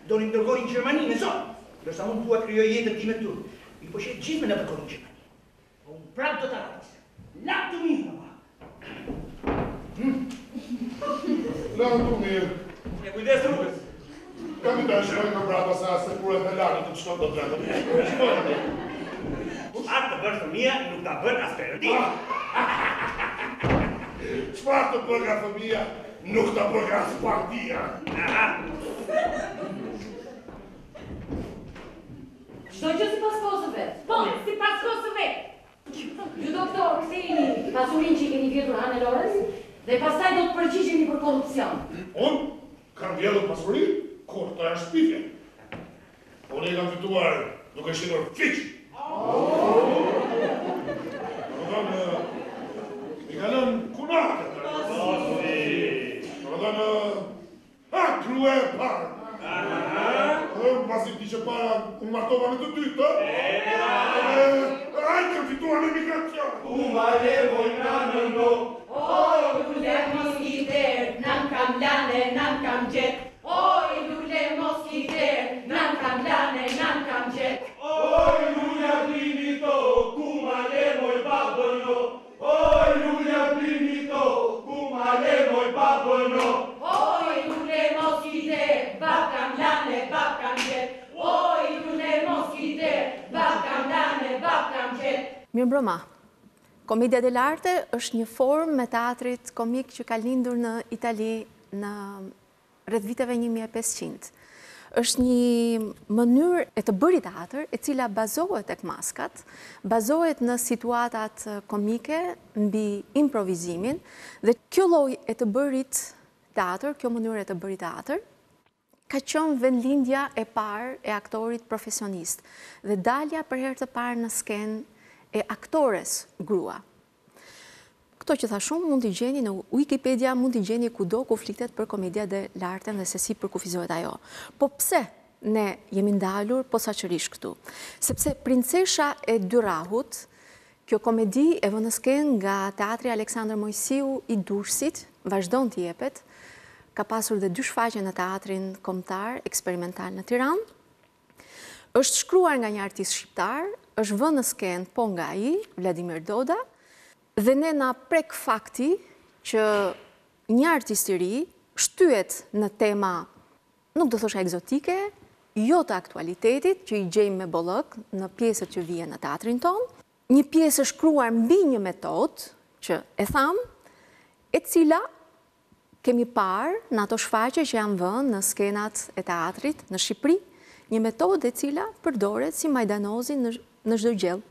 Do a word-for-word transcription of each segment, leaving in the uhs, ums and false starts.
do një ndërkohë në Gjermani, në zonë. Ndërsa unë dua të krijoj jetën time këtu. Mi po shet gjithme në ndërkohë në Gjermani. Po unë prapë do të arratisë. Latë të mirë, mama. Latë të mirë. E kujdes rrugës. Kam i të shëroj në brapa sa se kur e të lakë të të shkot do të rrëndë. Çfarë të bërë fëmia, nuk ta bën as perdi. Çfarë të bërë nga fëmia, nuk ta bërë nga spartia. Çdo gjë sipas kosëve. Po, sipas kosëve. Ju doktor, ktheheni pasurinë që keni vjetur Hanelores dhe pastaj do të përgjigjeni për korrupsion. Unë kam vjetur pasurinë, kur të është shpifje. Unë e kam fituar duke shitur fiqë. I kalon kunate. Në dhe ha, krue parë. Pasi ti që para unë martova me të dytë, ai kam fituar në emigracion. Kuma levoj nga nëndo. Oj, lule moskiter, nam kam lane, nam kam gjet. Oj, lule moskiter, nam kam lane, nam kam gjet. Oj, lulja plimito, kuma levoj babëno. Oj, lulja plimito, kuma levoj babëno. Oj, lule moskiter, bab kam lane, bab kam gjet. Oj, lule moskiter, bab kam lane, bab kam gjet. Mirëmbrëma. Komedia dell'arte është një formë me teatrit komik që ka lindur në Itali në rreth viteve një mijë e pesëqind. Është një mënyrë e të bërit teatr e cila bazohet tek maskat, bazohet në situatat komike mbi improvizimin dhe kjo lloj e të bërit teatr, kjo mënyrë e të bërit teatr ka qenë vendlindja e parë e aktorit profesionist dhe dalja për herë të parë në skenë e aktores grua. Këto që thashun mund t'i gjeni në Wikipedia, mund t'i gjeni kudo ku flitet për komedia dell'arte dhe se si përkufizohet ajo. Po pse ne jemi ndalur posaçërisht këtu? Sepse Princesha e Dyrahut, kjo komedi e vënë në skenë nga Teatri Aleksandër Mojsiu i Durrësit, vazhdon të jepet, ka pasur dhe dy shfaqje në Teatrin Kombëtar Eksperimental në Tiranë. Është shkruar nga një artist shqiptar, është vënë në skenë po nga ai, Vladimir Doda, dhe ne na prek fakti që një artist i ri shtyhet në tema, nuk do thosha egzotike, jo të aktualitetit, që i gjejmë me bollëk në pjesët që vijnë në teatrin tonë, një pjesë e shkruar mbi një metodë që e tham, e cila kemi parë në ato shfaqje që janë vënë në skenat e teatrit në Shqipëri, një metodë e cila përdoret si majdanozi në në çdo gjell.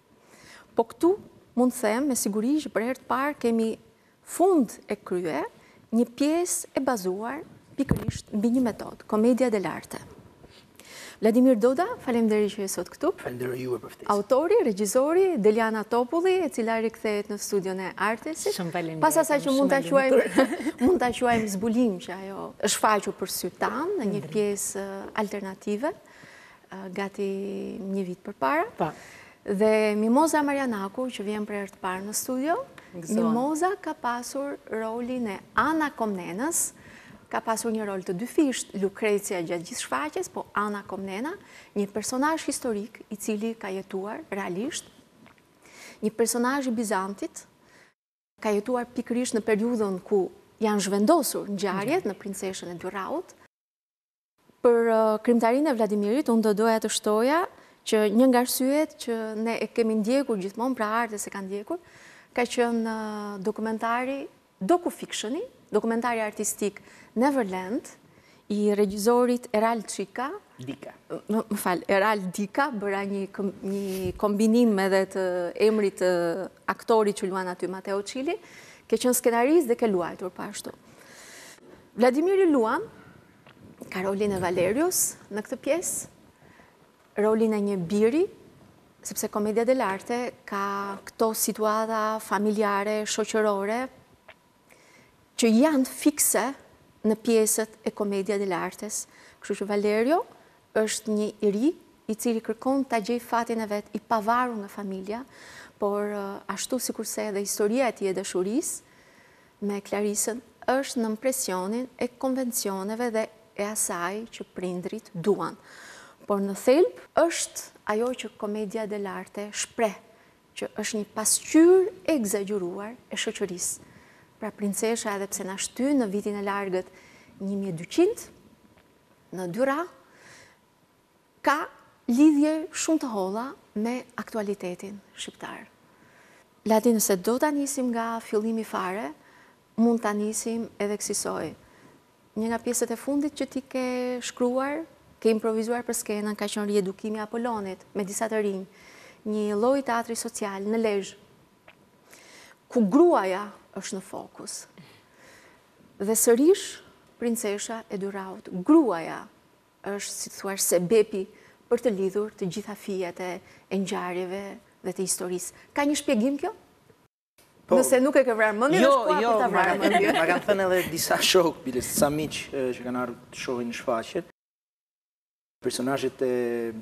Po këtu mund të them me siguri që për herë të parë kemi fund e krye një pjesë e bazuar pikërisht mbi një metodë, komedia dell'arte. Vladimir Doda, faleminderit që je sot këtu. Falenderoj juve për ftesën. Autori, regjizori, Deliana Topulli, e cila rikthehet në studion e Artesit. Shumë faleminderit. Pas asaj që mund ta quajmë mund ta quajmë zbulim që ajo është faqur për sy tan në një pjesë alternative, gati një vit përpara. Pa. Dhe Mimoza Marianaku, që vjen për herë të parë në studio, Mimoza ka pasur rolin e Ana Komnenës, ka pasur një rol të dyfisht, Lukrecia gjatë gjithë shfaqjes, po Ana Komnena, një personazh historik i cili ka jetuar realisht, një personazh i Bizantit, ka jetuar pikërisht në periudhën ku janë zhvendosur ngjarjet në Princeshën e Dyrahut. Për krimtarinë e Vladimirit, unë do doja të shtoja që një nga arsyet që ne e kemi ndjekur gjithmonë, pra arte se ka ndjekur, ka qenë dokumentari docu-fictioni, dokumentari artistik Neverland, i regjizorit Eral Dika. Dika. Më fal, Eral Dika, bëra një, një kombinim edhe të emrit të aktorit që luan aty, Matteo Cili, ke qenë skenarist dhe ke luajtur pa ashtu. Vladimiri luan, ka rolin e Valerius në këtë pjesë, rolin e një biri, sepse komedia dell'arte ka këto situata familjare, shoqërore, që janë fikse në pjesët e komedia dell'artes. Kështu që Valerio është një i ri i cili kërkon ta gjej fatin e vet i pavarur nga familja, por ashtu sikurse edhe historia e tij e dashurisë me Clarisën është në presionin e konvencioneve dhe e asaj që prindrit duan. Por në thelb është ajo që komedia dell'arte shpreh, që është një pasqyrë e egzageruar e shoqërisë. Pra princesha, edhe pse na shtyn në vitin e largët një mijë e dyqind, në Dyra, ka lidhje shumë të holla me aktualitetin shqiptar. Lati, nëse do ta nisim nga fillimi fare, mund ta nisim edhe kësaj. Një nga pjesët e fundit që ti ke shkruar, ke improvizuar për skenën, ka qenë riedukimi i Apollonit me disa të rinj, një lloj teatri social në Lezhë, ku gruaja është në fokus. Dhe sërish princesha e Dyraut, gruaja është, si të thuash, sebepi për të lidhur të gjitha fijet e ngjarjeve dhe të historisë. Ka një shpjegim kjo? Po, nëse nuk e ke vrarë mendjen, jo, është jo, për ta vrarë mendjen. Ma kanë thënë edhe disa shok, bile sa miq që kanë ardhur të shohin në shfaqje. Personazhet e,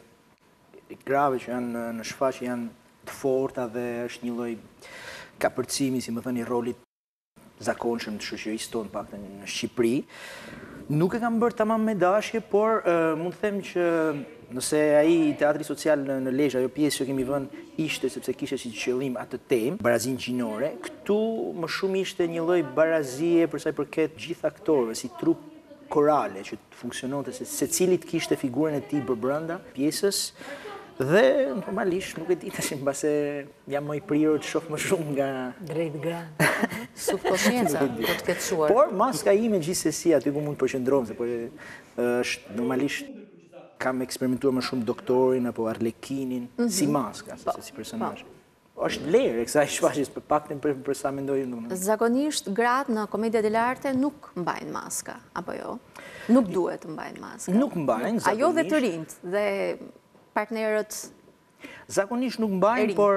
e grave që janë në shfaqje janë të forta dhe është një lloj kapërcimi, si më thënë, i rolit zakonshëm të shoqërisë tonë, paktën në Shqipëri. Nuk e kam bërë tamam me dashje, por uh, mund të them që nëse ai teatri social në, në Lezhë, ajo pjesë që kemi vënë ishte sepse kishte si qëllim atë temë, barazinë gjinore, këtu më shumë ishte një lloj barazie për sa i përket gjithë aktorëve, si trup korale që funksiononte, se secili të kishte figurën e tij brenda pjesës. Dhe normalisht nuk e di tash mbase jam më i prirur të shoh më shumë nga drejt gra. Subkonscienca do të ketë shuar. Por maska ime gjithsesi aty ku mund të përqendrohem, se po është normalisht kam eksperimentuar më shumë doktorin apo Arlekinin mm -hmm. si maska, se si personazh. Është vlerë e kësaj shfaqjes për paktën për, për sa mendoj unë. Zakonisht gratë në komedia dell'arte nuk mbajnë maska, apo jo? Nuk duhet të mbajnë maska. Nuk mbajnë, zakonisht. Ajo dhe të rinjt dhe partnerët zakonisht nuk mbajnë, por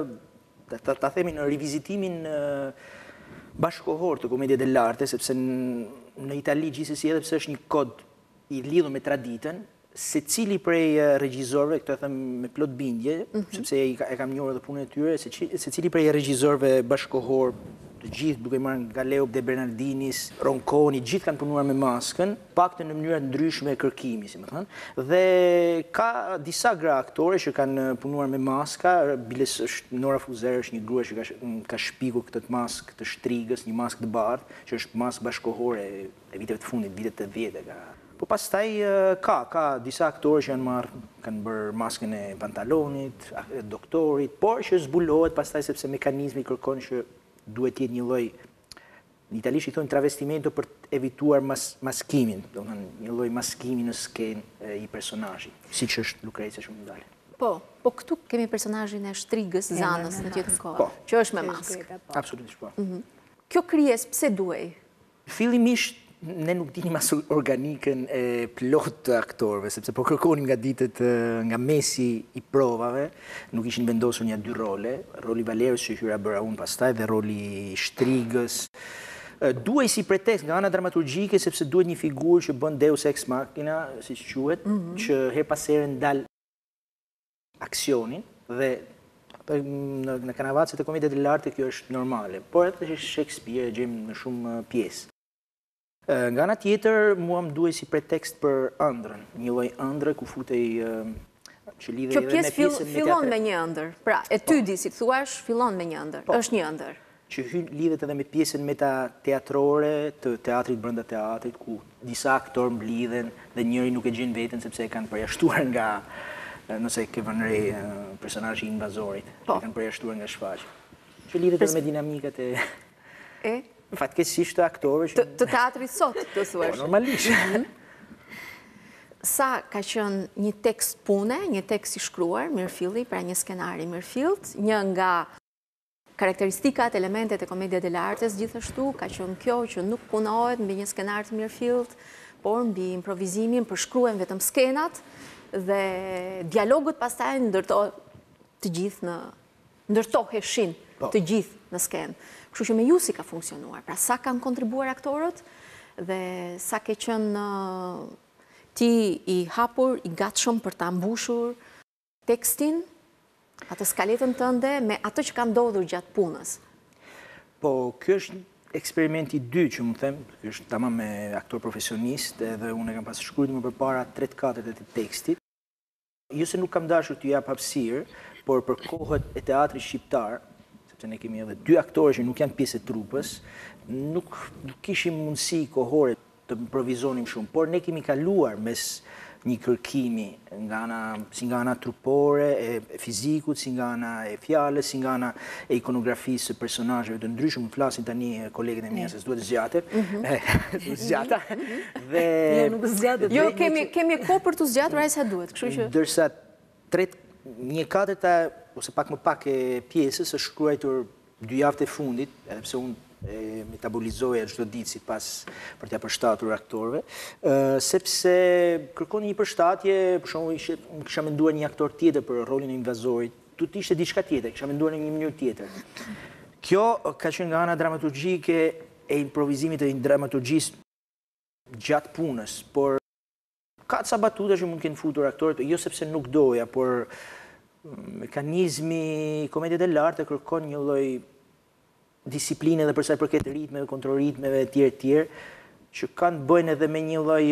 ta, ta themi në rivizitimin bashkohor të komedia dell'arte, sepse në Itali gjithsesi edhe pse është një kod i lidhur me traditën, secili prej regjisorëve, këtë e them me plot bindje, mm -hmm. sepse e kam njohur edhe punën e tyre, secili prej regjisorëve bashkohor, të gjithë duke marrë nga Leo de Bernardinis, Ronconi, gjithë kanë punuar me maskën, paktën në mënyra të ndryshme e kërkimi, si më thënë. Dhe ka disa gra aktore që kanë punuar me maska, biles është Nora Fuzer, është një grua që ka, ka shpikur këtë maskë të shtrigës, një maskë të bardhë, që është maskë bashkohore e viteve të fundit, vitet të dhjetë ka. Po pastaj ka, ka disa aktorë që janë marrë, kanë bërë maskën e pantalonit, e doktorit, por që zbulohet pastaj sepse mekanizmi kërkon që duhet jetë një lloj, në italisht i thonë travestimento për të evituar mas, maskimin, do të thënë një lloj maskimi në skenë i personazhit, siç është Lucrezia shumë ndale. Po, po këtu kemi personazhin e shtrigës Zanës në tjetër kohë, po, që është me maskë. Absolutisht po. Mm -hmm. Kjo krijesë pse duhej? Fillimisht ne nuk dinim as organikën e plot të aktorëve, sepse po kërkonim nga ditët, nga mesi i provave, nuk ishin vendosur një dy role, roli Valerës që hyra bëra unë pastaj dhe roli Shtrigës. Duhej si pretekst nga ana dramaturgjike, sepse duhet një figurë që bën deus ex machina, siç quhet, mm -hmm. që her pas here ndal aksionin dhe në, në kanavacet e komedia dell'arte kjo është normale, por edhe Shakespeare e gjejmë në shumë pjesë. Nga ana tjetër, mua më duhej si pretekst për ëndrrën, një lloj ëndre ku futej që lidhej edhe me pjesën me teatrin. Kjo pjesë fillon me një ëndër. Pra, etydi, si thuash, fillon me një ëndër. Është një ëndër. Që hyn lidhet edhe me pjesën metateatrore të teatrit brenda teatrit, ku disa aktorë mblidhen dhe njëri nuk e gjen veten sepse e kanë përjashtuar nga, nëse ke vënë re personazhi invazorit, e kanë përjashtuar nga shfaqja. Që lidhet edhe me dinamikat e e fatkeqësisht të aktorëve që... Të teatrit sot, të thuash. Po, normalisht. Sa ka qenë një tekst pune, një tekst i shkruar, mirëfilli, pra një skenari mirëfillt, një nga karakteristikat, elementet e komedia dell'artes, gjithashtu, ka qenë kjo që nuk punohet mbi një skenar të mirëfillt, por mbi improvizimin, përshkruen vetëm skenat, dhe dialogët pastaj ndërtohet të gjithë në... ndërtoheshin të gjithë në skenë. Kështu që me ju si ka funksionuar, pra sa kanë kontribuar aktorët dhe sa ke qenë ti i hapur, i gatshëm për ta mbushur tekstin, atë skaletën tënde me atë që ka ndodhur gjatë punës. Po, kjo është eksperimenti i dy që më them, është tamam me aktor profesionist, edhe unë e kam pasur shkruajtur më përpara tre katërt e tekstit. Jo se nuk kam dashur t'ju jap hapësirë, por për kohët e teatrit shqiptar, sepse ne kemi edhe dy aktorë që nuk janë pjesë e trupës, nuk, nuk kishim mundësi kohore të improvizonim shumë, por ne kemi kaluar mes një kërkimi nga ana, si nga ana trupore, e fizikut, si nga ana e fjalës, si nga ana e ikonografisë së personazheve të ndryshëm. Më flasin tani kolegët e mia se s'duhet të zgjatet. Duhet zgjata. Dhe Jo, nuk zgjatet. Jo, kemi kemi kohë për të zgjatur ai sa duhet, kështu që ndërsa tre një katërta ose pak më pak e pjesës është shkruar dy javët e fundit, edhe pse unë e metabolizoja çdo ditë sipas për t'ia përshtatur aktorëve, sepse kërkoni një përshtatje, për shembull ishe kisha menduar një aktor tjetër për rolin e invazorit, tu ishte diçka tjetër, kisha menduar në një mënyrë tjetër. Kjo ka qenë nga ana dramaturgjike e improvizimit të dramaturgjisë gjatë punës, por ka ca batuta që mund të kenë futur aktorët, jo sepse nuk doja, por mekanizmi komedie dell'arte kërkon një lloj disipline dhe përsa i përket ritmeve, kontrolritmeve e tjerë tjerë, që kanë bëjnë edhe me një lloj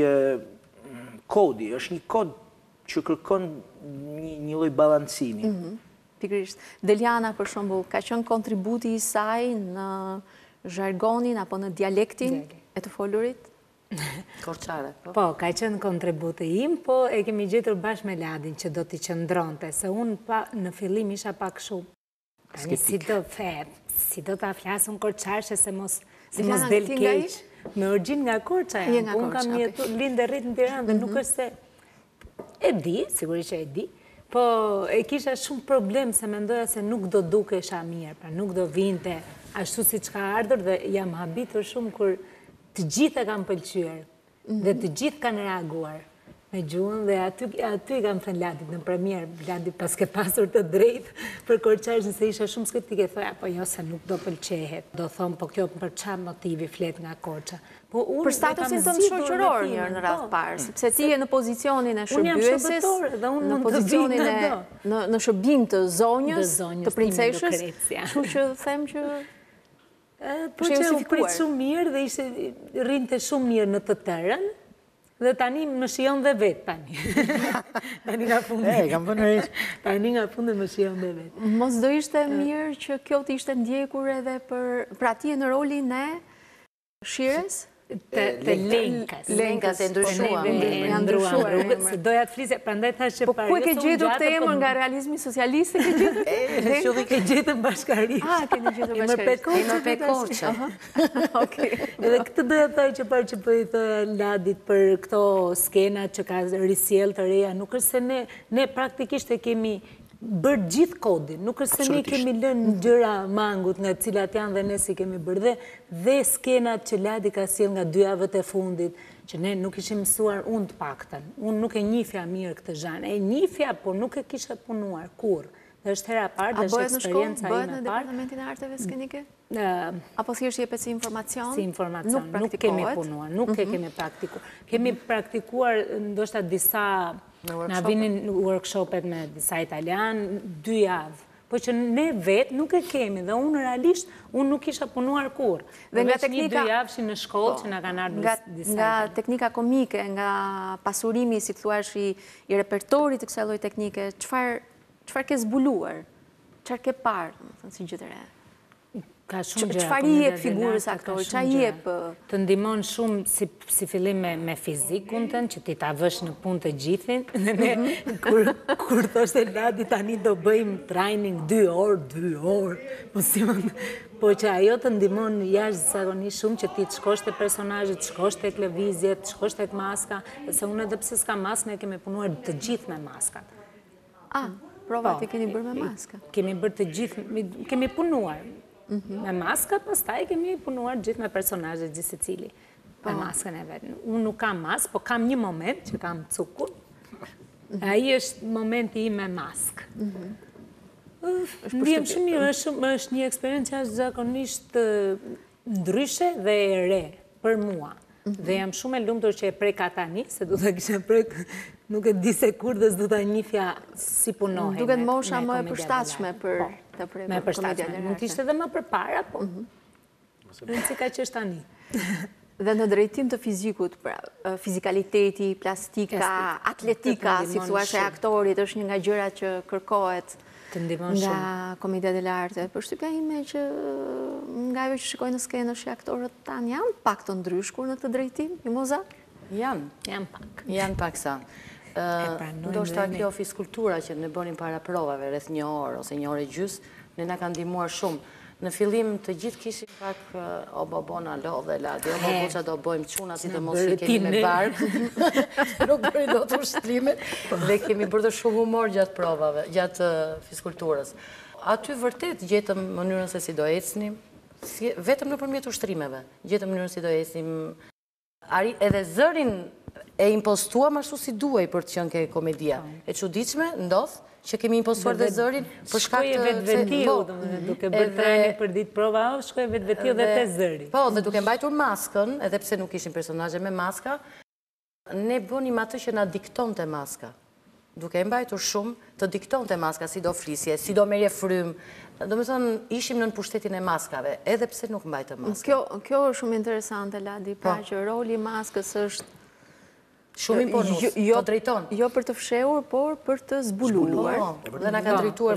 kodi, është një kod që kërkon një, një lloj balancimi. Mm -hmm. Pikërisht. Deliana, për shembull, ka qenë kontributi i saj në zhargonin apo në dialektin e të folurit? Korçare, po. Po, ka qenë kontributi im, po e kemi gjetur bashkë me Ladin që do t'i qëndronte, se unë pa, në fillim isha pak shumë. Tani si do the, si do ta flasëm korçarshe se mos si mos del keq. Me origjinë nga Korça. Unë kam jetu lindë rrit në Tiranë dhe nuk është se e di, sigurisht që e di, po e kisha shumë problem se mendoja se nuk do dukesha mirë, pra nuk do vinte ashtu siç ka ardhur dhe jam habitur shumë kur të gjithë e kam pëlqyer dhe të gjithë kanë reaguar me gjuhën dhe aty, aty i kam thënë Ladit në premier, Ladi pas ke pasur të drejtë për Korçarshin se isha shumë skeptike, thoja, po jo se nuk do pëlqehet, do thonë, po kjo për çfarë motivi flet nga Korça. Po unë për statusin tënd shoqëror një në radh parë, sepse ti je në pozicionin e shërbyeses, në pozicionin e në në shërbim të zonjës, të princeshës, kështu që them që po që u prit shumë mirë dhe ishte rrinte shumë mirë në të tërën. Dhe tani më shijon dhe vetë, tani. Tani nga fundi. E, kam përnë Tani nga fundi më shijon dhe vetë. Mos do ishte mirë që kjo të ishte ndjekur edhe për... Pra ti e në rolin e Shires? Të Lenkës. Lenkës e ndryshuam. E ndryshuar. Se doja të flisja, prandaj thashë që po ku e ke gjetur këtë emër nga realizmi socialiste? Ke gjetur? E ke gjetur në bashkëri. Ah, keni gjetur në bashkëri. Emër Pekoqe. Edhe këtë doja të thaj që parë që po i thoja Ladit për këto skena që ka risjell të reja, nuk është se ne, ne praktikisht e kemi bërë gjithë kodin, nuk është se ne kemi lënë gjëra mangut nga cilat janë dhe ne si kemi bërë dhe dhe skenat që Ladi ka sjell nga dy javët e fundit, që ne nuk ishim mësuar unë të paktën. Unë nuk e njihja mirë këtë zhanë, e njihja, por nuk e kisha punuar kur. Dhe është hera parë, dhe është eksperjenca ime parë. A bëhet në Departamentin e Arteve Skenike? Apo thjesht jepet si informacion? Si informacion, nuk kemi punuar, nuk e kemi praktikuar. Kemi praktikuar ndoshta disa na vinin workshopet me disa italian, dy javë. Po që ne vetë nuk e kemi dhe unë realisht, unë nuk isha punuar kur. Dhe nga teknika... Një dy javëshin në shkollë që nga kanë ardhur disa. Nga teknika komike, nga pasurimi, si të thuash, i repertorit të kësaj lloji teknike, çfarë ke zbuluar? Çfarë ke parë, si gjë të re? Ka shumë gjëra. Çfarë i jep figurës aktorit? Çfarë i jep? Të ndihmon shumë si si fillim me me fizikun tënd që ti ta vësh në punë të gjithin. Dhe ne kur kur thoshte Ladi tani do bëjmë training dy orë, dy orë. Po si mund po që ajo të ndihmon jashtëzakonisht shumë që ti të shkosh te personazhet, të shkosh tek lëvizjet, të shkosh tek maska, se unë edhe pse s'ka maskë ne kemi punuar të gjithë me maskat. Ah, provat i keni bërë me maska? Kemi bërë të gjithë, kemi punuar. Me maska, pastaj kemi punuar gjithë me personazhet gjithë secili. Me maskën e vetë. Unë nuk kam maskë, po kam një moment që kam cukur. Ai është momenti im me maskë. Ndihem shumë mirë, është një eksperiencë jashtëzakonisht ndryshe dhe e re për mua. Dhe jam shumë e lumtur që e preka tani, se du të kisha prek, nuk e di se kur dhe s'du të njifja si punohen. Duket mosha më e përshtatshme për të prek me përshtatshme. Mund t'ishte dhe më përpara, po. Në si ka që është tani. Dhe në drejtim të fizikut, pra, fizikaliteti, plastika, atletika, si thua e aktorit, është një nga gjërat që kërkohet nga Komedia dell'Arte. Përshtypja ime që nga ajo që shikoj në skenë është që aktorët tanë janë pak të ndryshkur në këtë drejtim, Mimoza? Janë. Janë pak. Janë pak sa. Do shta kjo fiskultura që ne bënim para provave, rreth një orë ose një orë e gjys, ne na kanë ndihmuar shumë. Në fillim të gjithë kishim pak o babona lo dhe ladi, o babo që do bëjmë quna si të mos i kemi me barkë, nuk bëri do të ushtrimet, dhe kemi bërë shumë humor gjatë provave, gjatë fiskulturës. Aty vërtet gjetëm mënyrën se si do ecnim, vetëm në përmjet ushtrimeve, gjetëm mënyrën si do ecnim, edhe zërin e impostuam ashtu si duaj për të qenë ke komedia. E çuditshme ndodh që kemi impostuar dhe zërin për shkak të vetë vetiu, duke bërë trajning për ditë prova, shkoj vetë vetiu dhe te zëri. Po, dhe duke mbajtur maskën, edhe pse nuk ishin personazhe me maska, ne bënim atë që na diktonte maska. Duke mbajtur shumë, të diktonte maska, si do flisje, si do merje frym. Do me thonë, ishim në pushtetin e maskave, edhe pse nuk mbajtë maska. Kjo është shumë interesante, Ladi, pra që roli i maskës është shumë imponus, të drejton. Jo për të fshehur, por për të zbuluar. Dhe na kanë drejtuar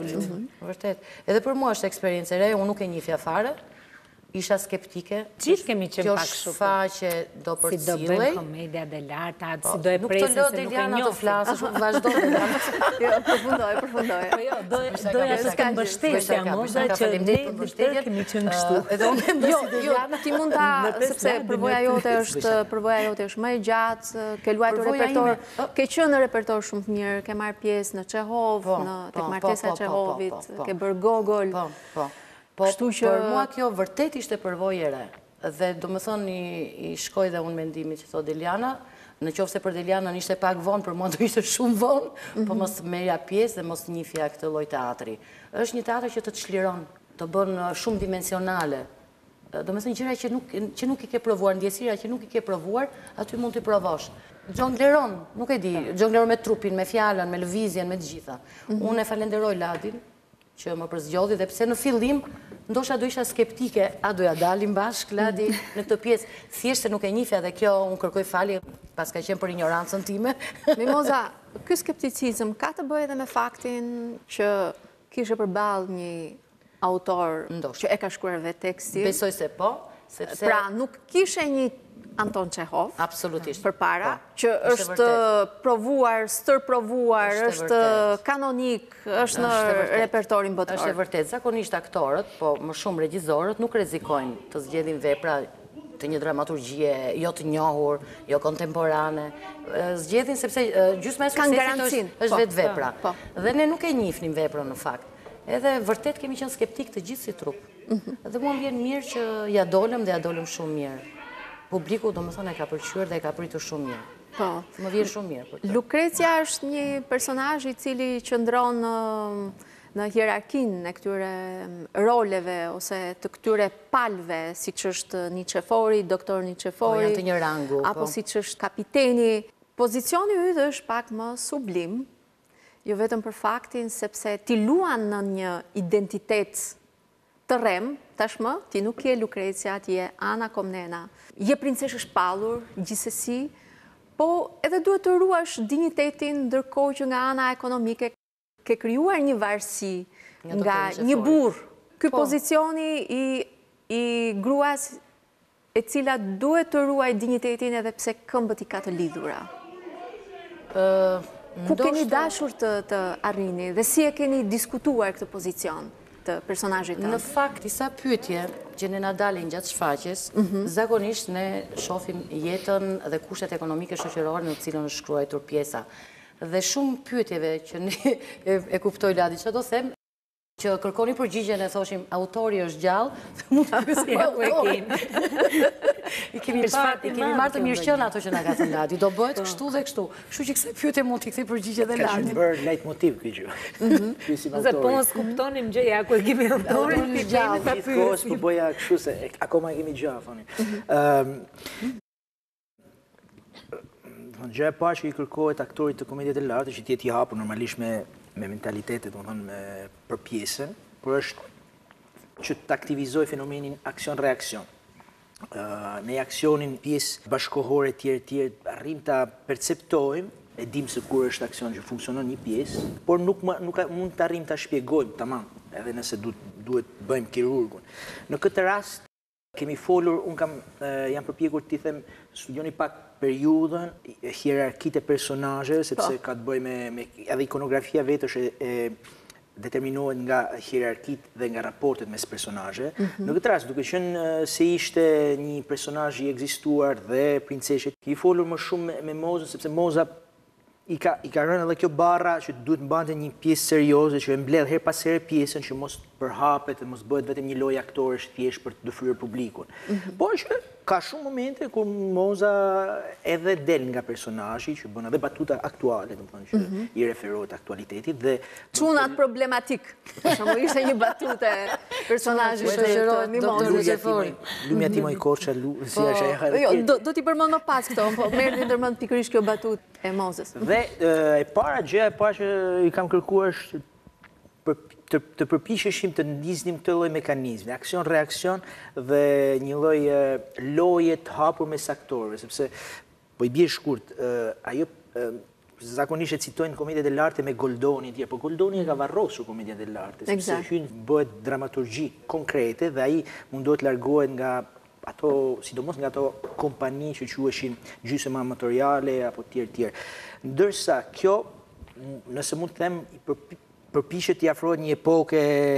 vërtet. Edhe për mua është eksperiencë e re, unë nuk e njihja fare, isha skeptike. Gjithë kemi qenë pak shumë. Kjo shumë. shfaqe do përcillej. Si do bëjmë Komedia dell'Arte, si do e presin se nuk e Deliana të njofin. flasë, shumë vazhdo Deliana. Jo, përfundoj, përfundoj. Po jo, doja të të mbështetja, Moza, që ne dëtër kemi qenë kështu. Edhe unë mendoj Jo, si jo, Deliana. ti mund ta, sepse përvoja jote është përvoja jote është më e gjatë, ke luajtur Përvoja repertor, ime, ke qenë në repertor shumë të mirë, ke marrë pjesë në Çehov, në tek Martesa e Çehovit, ke bërë Gogol. Po, po. Po, për mua kjo vërtet ishte përvojë e re. Dhe do më thonë, i shkoj dhe unë mendimi që thot Deliana, në qoftë se për Deliana ishte pak vonë, për mua do ishte shumë vonë, po mos merja pjesë dhe mos njifja këtë lloj teatri. Është një teatr që të të çliron, të bën shumë dimensionale. Do më thënë gjëra që nuk i ke provuar, ndjesira që nuk i ke provuar, aty mund t'i provosh. Xhongleron, nuk e di, xhongleron me trupin, me fjalën, me lëvizjen, me të gjitha. Unë e falenderoj Ladin, që më përzgjodhi, dhe pse në fillim, ndoshta do isha skeptike, a doja dalim bashk, Ladi, në këtë pjesë, thjesht se nuk e njihja dhe kjo unë kërkoj falje, pas ka qenë për ignorancën time. Mimoza, ky skepticizëm ka të bëjë edhe me faktin që kishe përballë një autor që e ka shkruar vetë tekstin? Besoj se po, sepse... Pra, nuk kishe një Anton Çehov, absolutisht, për para, që është provuar, stërprovuar, është kanonik, është në repertorin botëror. Është e vërtet, zakonisht aktorët, po më shumë regjizorët, nuk rrezikojnë të zgjedhin vepra të një dramaturgjie jo të njohur, jo kontemporane. Zgjedhin sepse gjysma e suksesit është vetë vepra. Dhe ne nuk e njihnim veprën në fakt. Edhe vërtet kemi qenë skeptik të gjithë si trup. Dhe mua më vjen mirë që ja dolëm dhe ja dolëm shumë mirë. Publiku, do më thonë, e ka përqyër dhe e ka pritur shumë mirë. Po. Më vjen shumë mirë për të. Lucrezia është një personazh i cili qëndron në hierarkinë e këtyre roleve ose të këtyre palve, siç është Niçefori, doktor Niçefori. Po, janë të një rangu. Apo siç është kapiteni. Pozicioni yt është pak më sublim, jo vetëm për faktin sepse ti luan në një identitet të rem, tashmë, ti nuk je Lucrezia, ti je Ana Komnena. Je princesh shpallur, gjithsesi, po edhe duhet të ruash dignitetin, ndërkohë që nga ana ekonomike ke krijuar një varësi nga një burr. Ky pozicioni i gruas e cila duhet të ruaj dignitetin edhe pse këmbët i ka të lidhura. Ku keni dashur të arrini dhe si e keni diskutuar këtë pozicion të personazhit tënd? Në fakt, disa pyetje që ne na dalin gjatë shfaqjes, zakonisht ne shohim jetën dhe kushtet ekonomike shoqërore në të cilën është shkruar pjesa. Dhe shumë pyetjeve që ne e kuptoj Ladi, çfarë do them, që kërkoni përgjigjen e thoshim autori është gjallë, mund të pyesim ku e kemi. I kemi marrë të mirëqen ato që na ka thënë Ladi, do bëhet kështu dhe kështu. Kështu që kësaj pyetje mund t'i kthej përgjigje dhe Ladi. Ka bërë leitmotiv kjo gjë. Pyesim Se po autorin. mos kuptonim gjë, ja ku e kemi autorin, ti kemi ta Gjithkohës po bëja kështu se akoma e kemi gjë, thoni. Gjë e parë që i kërkohet aktorit të Komedia dell'Arte që ti jetë i hapur normalisht me me mentalitetet, do të thonë, për pjesën, por është që të aktivizoj fenomenin aksion-reakcion. Me aksionin pjesë bashkohore tjerë tjerë arrim të perceptojmë, e dim se kur është aksion që funksionon një pjesë, por nuk, nuk mund të arrim të shpjegojmë, tamam, edhe nëse duhet bëjmë kirurgun. Në këtë rast, kemi folur, unë kam, jam përpjekur t'i them, studioni pak periudhën, hierarkitë e personazheve, sepse ka të bëjë me edhe ikonografia vetë është e determinohet nga hierarkitë dhe nga raportet mes personazheve. Në këtë rast, duke qenë se ishte një personazh i ekzistuar dhe princeshit, kemi folur më shumë me Mozën, sepse Moza i ka rënë edhe kjo barra që duhet mbante një pjesë serioze që e mbledh her pas here pjesën që mos përhapet dhe mos bëhet vetëm një lojë aktoresh thjesht për të dëfryer publikun. Por që ka shumë momente kur Moza edhe del nga personazhi që bën edhe batuta aktuale, domethënë që i referohet aktualitetit dhe çunat problematik. Për shembull ishte një batute personazhi të Mimozës. Lumja Timoj Korça, si është ajo? Jo, do t'i përmend më pas këto, po merr në ndërmend pikërisht kjo batutë e Mozës. Dhe e para gjëja e parë që i kam kërkuar është të përpiqeshim të ndiznim këtë lloj mekanizmi, aksion-reakcion dhe një lloj loje të hapur mes aktorëve, sepse po i bie shkurt, ajo zakonisht e citojnë komediat dell'arte me Goldoni e tjerë, po Goldoni e ka varrosur komediat dell'arte, sepse hyn bëhet dramaturgji konkrete dhe ai mundohet largohet nga ato, sidomos nga ato kompani që quheshin gjysmë amatoriale apo tjerë tjerë. Ndërsa kjo, nëse mund të them, përpiqet t'i afrohet një epoke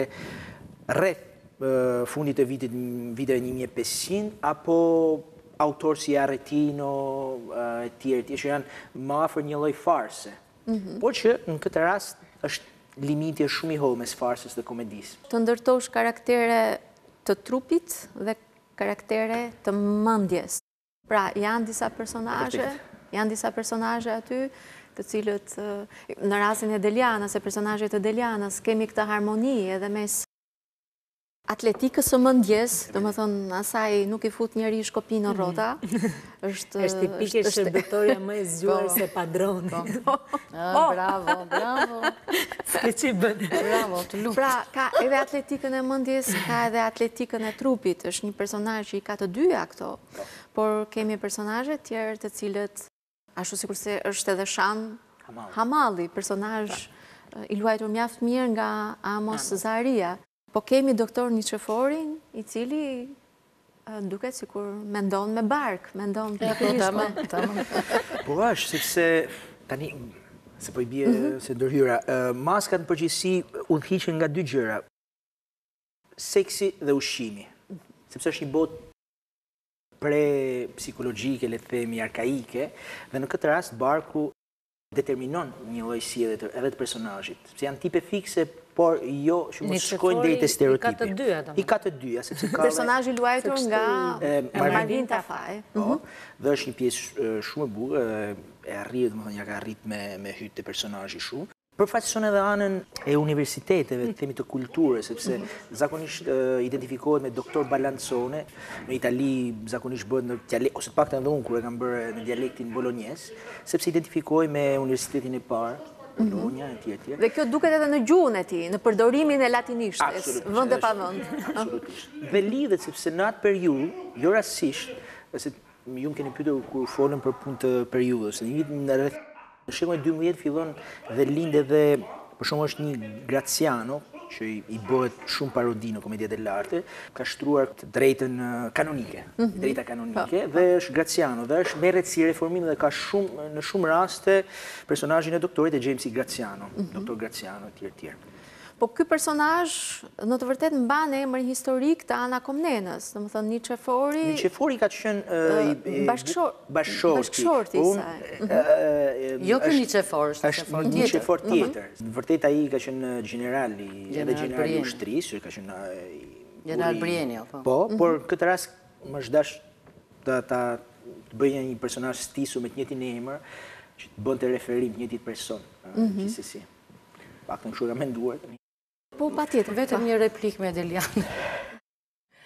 rreth fundit të vitit viteve një mijë e pesëqind apo autorë si Aretino e tjerë tjerë që janë më afër një lloj farse. Por që në këtë rast është limiti është shumë i hollë mes farsës dhe komedisë. Të ndërtosh karaktere të trupit dhe karaktere të mendjes. Pra, janë disa personazhe, janë disa personazhe aty të cilët në rastin e Delianës, e personazhet e Delianës, kemi këtë harmoni edhe mes atletikës së mendjes, domethënë asaj nuk i fut njeri shkopinë në rrota. Është tipike shërbëtorja më e zgjuar se padroni. Bravo, bravo. Se që bënë. Bravo, të lutë. Pra, ka edhe atletikën e mendjes, ka edhe atletikën e trupit. Është një personazh që i ka të dyja këto, por kemi personazhe tjerë të cilët ashtu sikur se është edhe Shan Hamalli, personazh i luajtur mjaft mirë nga Amos Zaharia. Po kemi doktor Niçeforin, i cili duket sikur mendon me bark, mendon pikërisht me. Po është, sepse tani, se po i bie se ndërhyra, maskat në përgjithësi udhëhiqen nga dy gjëra. Seksi dhe ushqimi. Sepse është një botë pre-psikologjike, le të themi, arkaike, dhe në këtë rast barku determinon një lloj sjellje edhe të personazhit. Sepse janë tipe fikse, por jo që mos shkojnë deri te stereotipi. I ka të dyja, I ka të dyja, sepse ka personazhi luajtur nga Marvin Tafaj. Dhe është një pjesë shumë e bukur, e arrit, domethënë ja ka arrit me me hyjtë te personazhi shumë. Përfaqëson edhe anën e universiteteve, të themi të kulturës, sepse zakonisht identifikohet me doktor Balanzone, në Itali zakonisht bëhet në dialekt, ose të paktën edhe unë kur e kam bërë në dialektin bolonjes, sepse identifikohet me universitetin e parë, Bologna e tjerë tjerë. Dhe kjo duket edhe në gjuhën e tij, në përdorimin e latinishtes, vend e pa vend. Absolutisht. Dhe lidhet sepse në atë periudhë, jo rastësisht, se ju më keni pyetur kur folëm për punë të periudhës, në një në rreth në shekulli dymbëdhjetë fillon dhe lind edhe, për shembull është një Graziano, që i bëhet shumë parodi në komedia dell'arte, ka shtruar të drejtën kanonike, drejta kanonike, dhe është Graziano, dhe është merret si reformim dhe ka shumë, në shumë raste, personazhin e doktorit e Jamesi Graziano, doktor Graziano, etj. etj. Po ky personazh në të vërtetë mban emrin historik të Ana Komnenës, domethënë Niçefori. Niçefori ka qenë bashkëshorti i saj. Jo ky Niçefor, është një Niçefor tjetër. Në vërtet ai ka qenë generali, edhe generali i ushtrisë, ka qenë General Brieni, po. Po, por këtë rast më është dash ta ta të bëjë një personazh stisur me të njëjtin emër, që të bënte referim të njëjtit person, gjithsesi. Paktën kështu kam menduar. Po, patjetër, vetëm një replik me Delianë.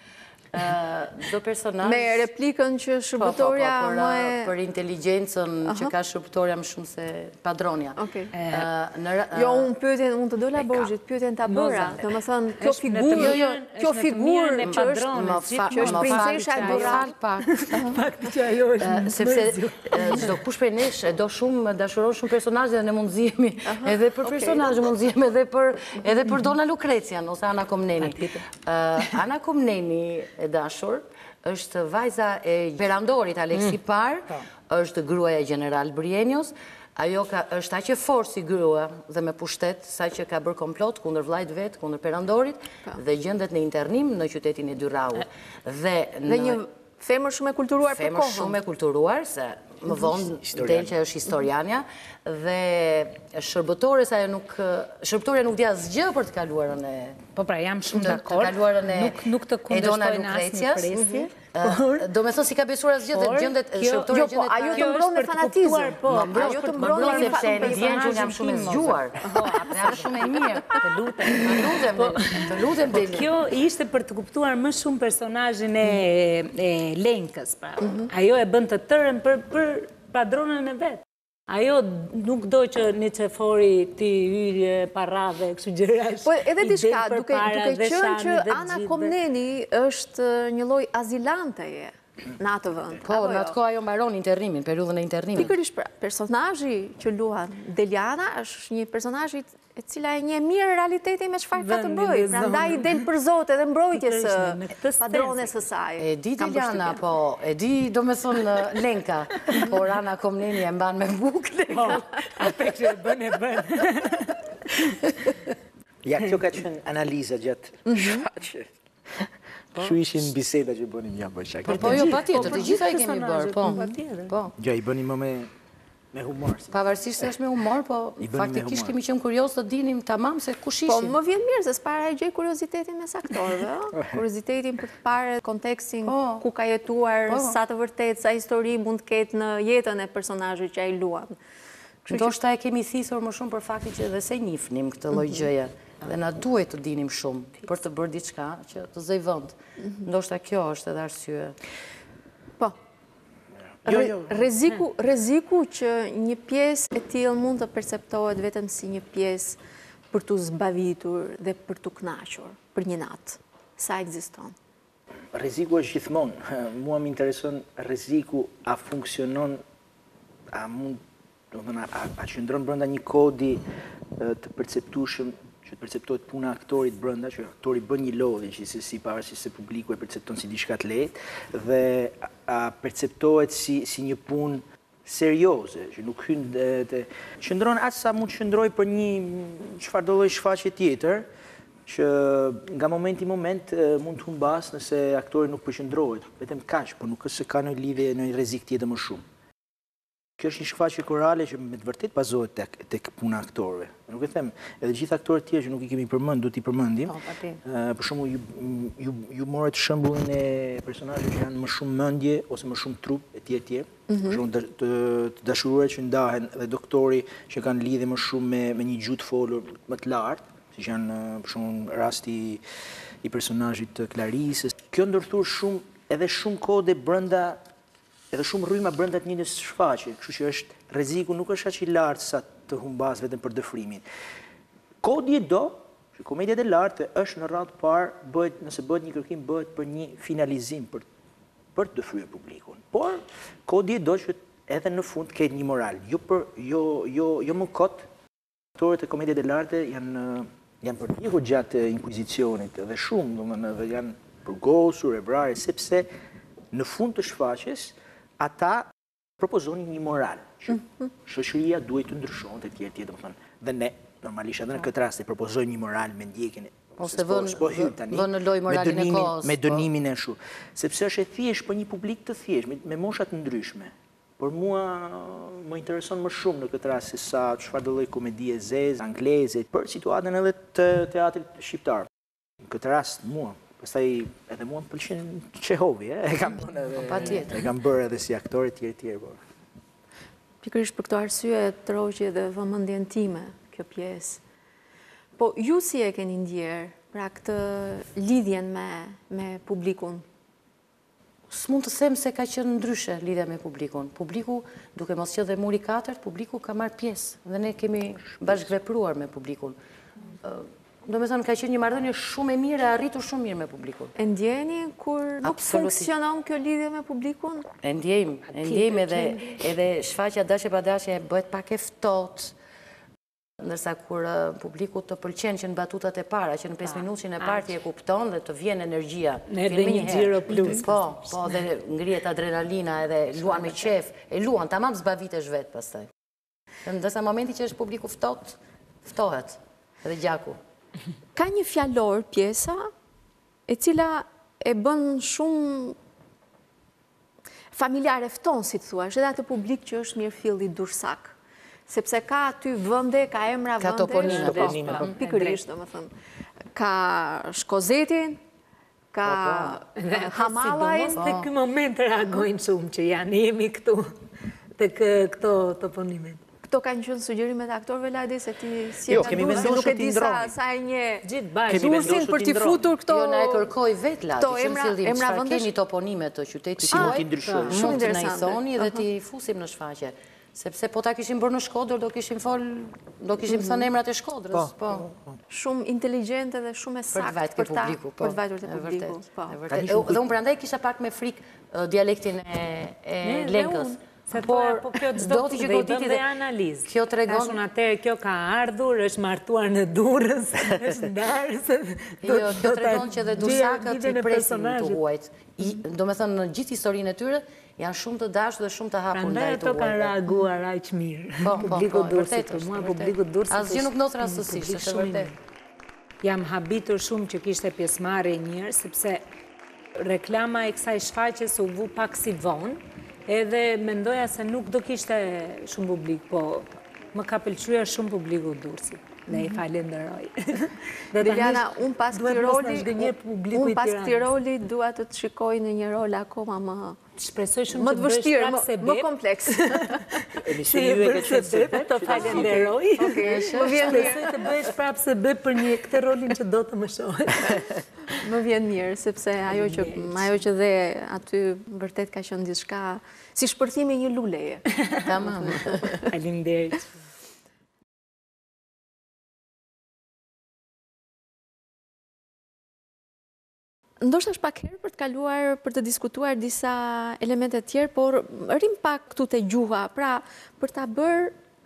Do personazh... Me replikën që shërbëtorja më e... Për inteligencën që ka shërbëtorja më shumë se padronja. Jo, unë pyetjen, unë të dola Borgjit, pyetjen të bëra. Të më thënë, kjo figurë, kjo figurë që është princesha e Duran. Pak që ajo është sepse çdo kush prej nesh e do shumë, dashuron shumë personazhe dhe ne mund zihemi edhe për personazhe, mund zihemi edhe për edhe për Dona Lucrecian ose Ana Komneni. Ana Komneni e dashur është vajza e perandorit Aleksi Par, është gruaja e General Brienios. Ajo është aq e fortë si grua dhe me pushtet, sa që ka bërë komplot kundër vllajt vet, kundër perandorit dhe gjendet në internim në qytetin e Dyraut. Dhe një femër shumë e kulturuar për kohën. Femër shumë e kulturuar, se më vonë del që është historianja, dhe shërbëtore sa nuk... Shërbëtore nuk dhja zgjë për të kaluarën e... Po pra, jam shumë dakord. Të kaluarën Nuk të kundërshtojnë asë një presje. Do me thonë si ka besuar asgjë dhe gjendet... Jo, po, ajo të mbron me fanatizm. Ajo të mbron me sepse e ndjen që unë jam shumë e zgjuar. Jam shumë e mirë. Të lutem, të lutem, të lutem dhe... Kjo ishte për të kuptuar më shumë personazhin e Lenkës, pra. Ajo e bën të tërën për padronën e vetë. Ajo nuk do që një qefori ti hyrje, parave, kështu gjërash. Po edhe diçka, duke qenë që Ana Komneni është një lloj azilanteje në atë vend. Po, në atë kohë ajo mbaron internimin, periudhën e internimit. Pikërisht pra, personazhi që luan Deliana është një personazh e cila e njeh mirë realitetin me çfarë ka të bëjë. Prandaj i del për Zot edhe mbrojtjes së padrones së saj. E di Deliana, po, e di domethënë Lenka, por Ana Komneni e mban me bukë. Po, atë që e bën e bën. Ja, kjo ka qenë analiza gjatë shfaqjes. Shu ishin biseda që bënim ja për shaka. Po jo, pa tjetër, të gjitha i kemi bërë, po. Ja, i bënim më me humor. Pavarësisht se është me humor, po faktikisht kemi qenë kurios të dinim tamam se kush ishim. Po, më vjen mirë, se s'para e gjej kuriozitetin mes aktorëve, kuriozitetin për të parë kontekstin ku ka jetuar, sa të vërtet, sa histori mund të ketë në jetën e personazhit që ai luan. Ndoshta e kemi thisur më shumë për faktin që edhe se njihnim këtë lloj gjëje. Dhe na duhet të dinim shumë për të bërë diçka që të zëj vend. Ndoshta kjo është edhe arsye. Po. Rreziku që një pjesë e tillë mund të perceptohet vetëm si një pjesë për të zbavitur dhe për të kënaqur për një natë. Sa ekziston? Rreziku është gjithmonë. Mua më intereson rreziku a funksionon, a mund, do të thënë, a qëndron brenda një kodi të perceptueshëm që të perceptohet puna aktorit brenda, që aktori bën një lodhje që se si pavarësisht se publiku e percepton si diçka të lehtë, dhe a perceptohet si si një punë serioze, që nuk hyn te qëndron aq sa mund të qëndroj për një çfarë do lloj shfaqje tjetër, që nga momenti në moment mund të humbas nëse aktori nuk përqendrohet, vetëm kaq, por nuk është se ka ndonjë lidhje, ndonjë rrezik tjetër më shumë. Kjo është një shfaqje korale që me të vërtet bazohet tek tek puna e aktorëve. Nuk e them, edhe gjithë aktorët tjerë që nuk i kemi përmend, duhet t'i përmendim. Për shembull, ju ju ju morët shembullin e personazheve që janë më shumë mendje ose më shumë trup etj etj. Për shembull, të dashuruar që ndahen dhe doktori që kanë lidhje më shumë me me një gjuhë të folur më të lartë, siç janë për shembull rasti i personazhit të Clarisës. Kjo ndërthur shumë edhe shumë kode brenda edhe shumë rryma brenda të një shfaqje, kështu që është rreziku nuk është aq i lartë sa të humbas vetëm për dëfrimin. Kodi e do, që komedia e lartë është në radhë parë, bëhet, nëse bëhet një kërkim, bëhet për një finalizim, për, për të dëfryer publikun. Por, kodi e do që edhe në fund ketë një moral. Jo, për, jo, jo, jo më kot, aktorët e komediat e lartë janë, janë përpjekur gjatë inkuizicionit, dhe shumë, domethënë, dhe janë përgosur, e vrarë, sepse në fund të shfaqjes, ata propozonin një moral, që shoqëria duhet të ndryshon të tjerë tjetër, domethënë, dhe ne, normalisht edhe në këtë rast e propozojmë një moral me ndjekjen e ose vën në loj moralin e kohës. Me dënimin e shu. Sepse është e thjesht për një publik të thjesht, me mosha të ndryshme. Por mua më intereson më shumë në këtë rast se sa çfarë do lloj komedie zezë, angleze, për situatën edhe të teatrit shqiptar. Në këtë rast mua pastaj edhe mua më pëlqen Çehovi, e kam bërë edhe e kam bërë edhe si aktor e tjerë tjerë, por. Pikërisht për këto arsye troqi edhe vëmendjen time kjo pjesë. Po ju si e keni ndjerë pra këtë lidhjen me me publikun s'mund të them se ka qenë ndryshe lidhja me publikun. Publiku, duke mos qenë dhe muri katërt, publiku ka marrë pjesë dhe ne kemi bashkëvepruar me publikun. Do me thënë, ka qenë një marrëdhënie shumë e mirë, e arritur shumë mirë me publikun. E ndjeni kur nuk funksionon kjo lidhje me publikun? E ndjejmë, e ndjejmë edhe shfaqja dashje pa dashje bëhet pak e ftohtë, ndërsa kur publiku të pëlqen që në batutat e para, që në pesë minutin e parë ti e kupton dhe të vjen energjia. Ne edhe një xhiro plus. Po, po, dhe ngrihet adrenalina edhe luan me qef, e luan, tamam zbavitesh vetë pastaj. Ndërsa momenti që është publiku ftohtë, ftohet edhe gjaku. Ka një fjalor pjesa e cila e bën shumë familjare fton, si të thuash, edhe atë publik që është Mirëfilli Dursak. Sepse ka aty vënde, ka emra vënde. Ka toponime. Pikërisht, do më thëmë. Ka Shkozetin, ka Hamallajn. Sidomos të kë moment reagojnë shumë që janë, jemi këtu të këto toponimet. Këto kanë qënë sugjerimet e aktorëve, Ladi, se ti si e ka dursi, nuk e di sa e një dursin për t'i futur këto... Jo, na e kërkoj vetë, Ladi, që në fillim, çfarë keni toponime të qytetit tuaj, mund të na i thoni dhe t'i fusim në shfaqje. Sepse po ta kishim bërë në Shkodër, do kishim fol, do kishim thënë emrat e Shkodrës. Shumë inteligjente dhe shumë e saktë për ta, për të vajtur te publiku. Dhe unë prandaj kisha pak me frikë dialektin e Lenkës. Por kjo çdo të dhe i bëm dhe analizë. Kjo të regon... Tashun atëherë kjo ka ardhur, është martuar në Durrës, është ndarës. Jo, kjo të regon që dhe Dursakët i presin të huajt. Do me thënë, në gjithë historinë e tyre, janë shumë të dashur dhe shumë të hapur ndaj të huajt. Prandaj ato kanë reaguar aq mirë. Publiku Durrësit, për mua publiku Durrësit. Asgjë nuk ndodh rastësisht, është vërtet. Jam habitur shumë që kishte pjesëmarrje njërë, sepse reklama e kësaj shfaqjes u vu pak si vonë, edhe mendoja se nuk do kishte shumë publik, po më ka pëlqyer shumë publiku Durrësit. Dhe i falenderoj. Liliana, unë pas këtij roli, unë pas këtij roli dua të të shikoj në një rol akoma më shpresoj shumë më të vështirë, më kompleks. Si e bërë se bep, të falenderoj. Më vjen mirë të bëhesh prapë se bep për një këtë rolin që do të më shohet. Më vjen mirë, sepse ajo që ajo që dhe aty vërtet ka qenë diçka si shpërthimi një luleje. Tamam. Faleminderit. Ndoshta është pak herë për të kaluar, për të diskutuar disa elemente të tjerë, por rrim pak këtu te gjuha, pra për ta bërë...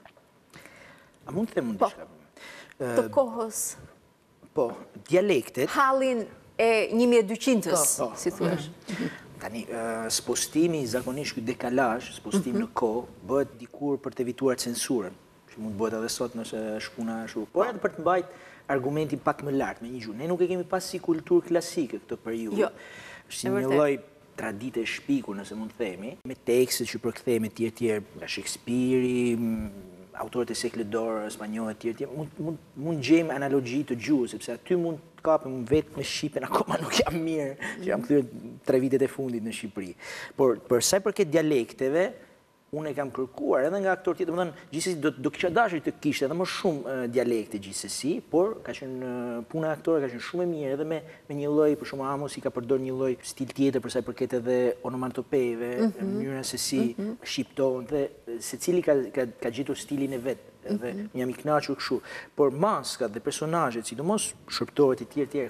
A mund të them unë diçka? Të kohës. Po, dialektet... Hallin e një mijë e dyqindës, si thuash. Tani, spostimi, zakonisht ky dekalazh, spostim në kohë, bëhet dikur për të evituar censurën, që mund bëhet edhe sot nëse shkuna ashtu, por edhe për të mbajtur argumentin pak më lartë me një gjuhë. Ne nuk e kemi pas si kulturë klasike këtë periudhë. Jo. Është si një lloj tradite shpikur, nëse mund të themi, me tekstet që përkthehen etj etj, nga Shakespeare, autorët e seklet dorë, spanjollë etj etj, mund mund mund gjejmë analogji të gjuhës, sepse aty mund të kapem vetë me shqipen, akoma nuk jam mirë, që jam kthyer tre vitet e fundit në Shqipëri. Por për sa i përket dialekteve, unë e kam kërkuar edhe nga aktor tjetër, domethënë gjithsesi do do kisha dashur të kishte edhe më shumë dialekte gjithsesi, por ka qenë puna e aktorit ka qenë shumë e mirë edhe me me një lloj, për shembull Amos i ka përdorur një lloj stil tjetër për sa i përket edhe onomatopejve, mënyra se si shqiptohen dhe secili ka ka ka gjetur stilin e vet dhe më jam i kënaqur kështu. Por maskat dhe personazhet, sidomos shërptorët e tjerë tjerë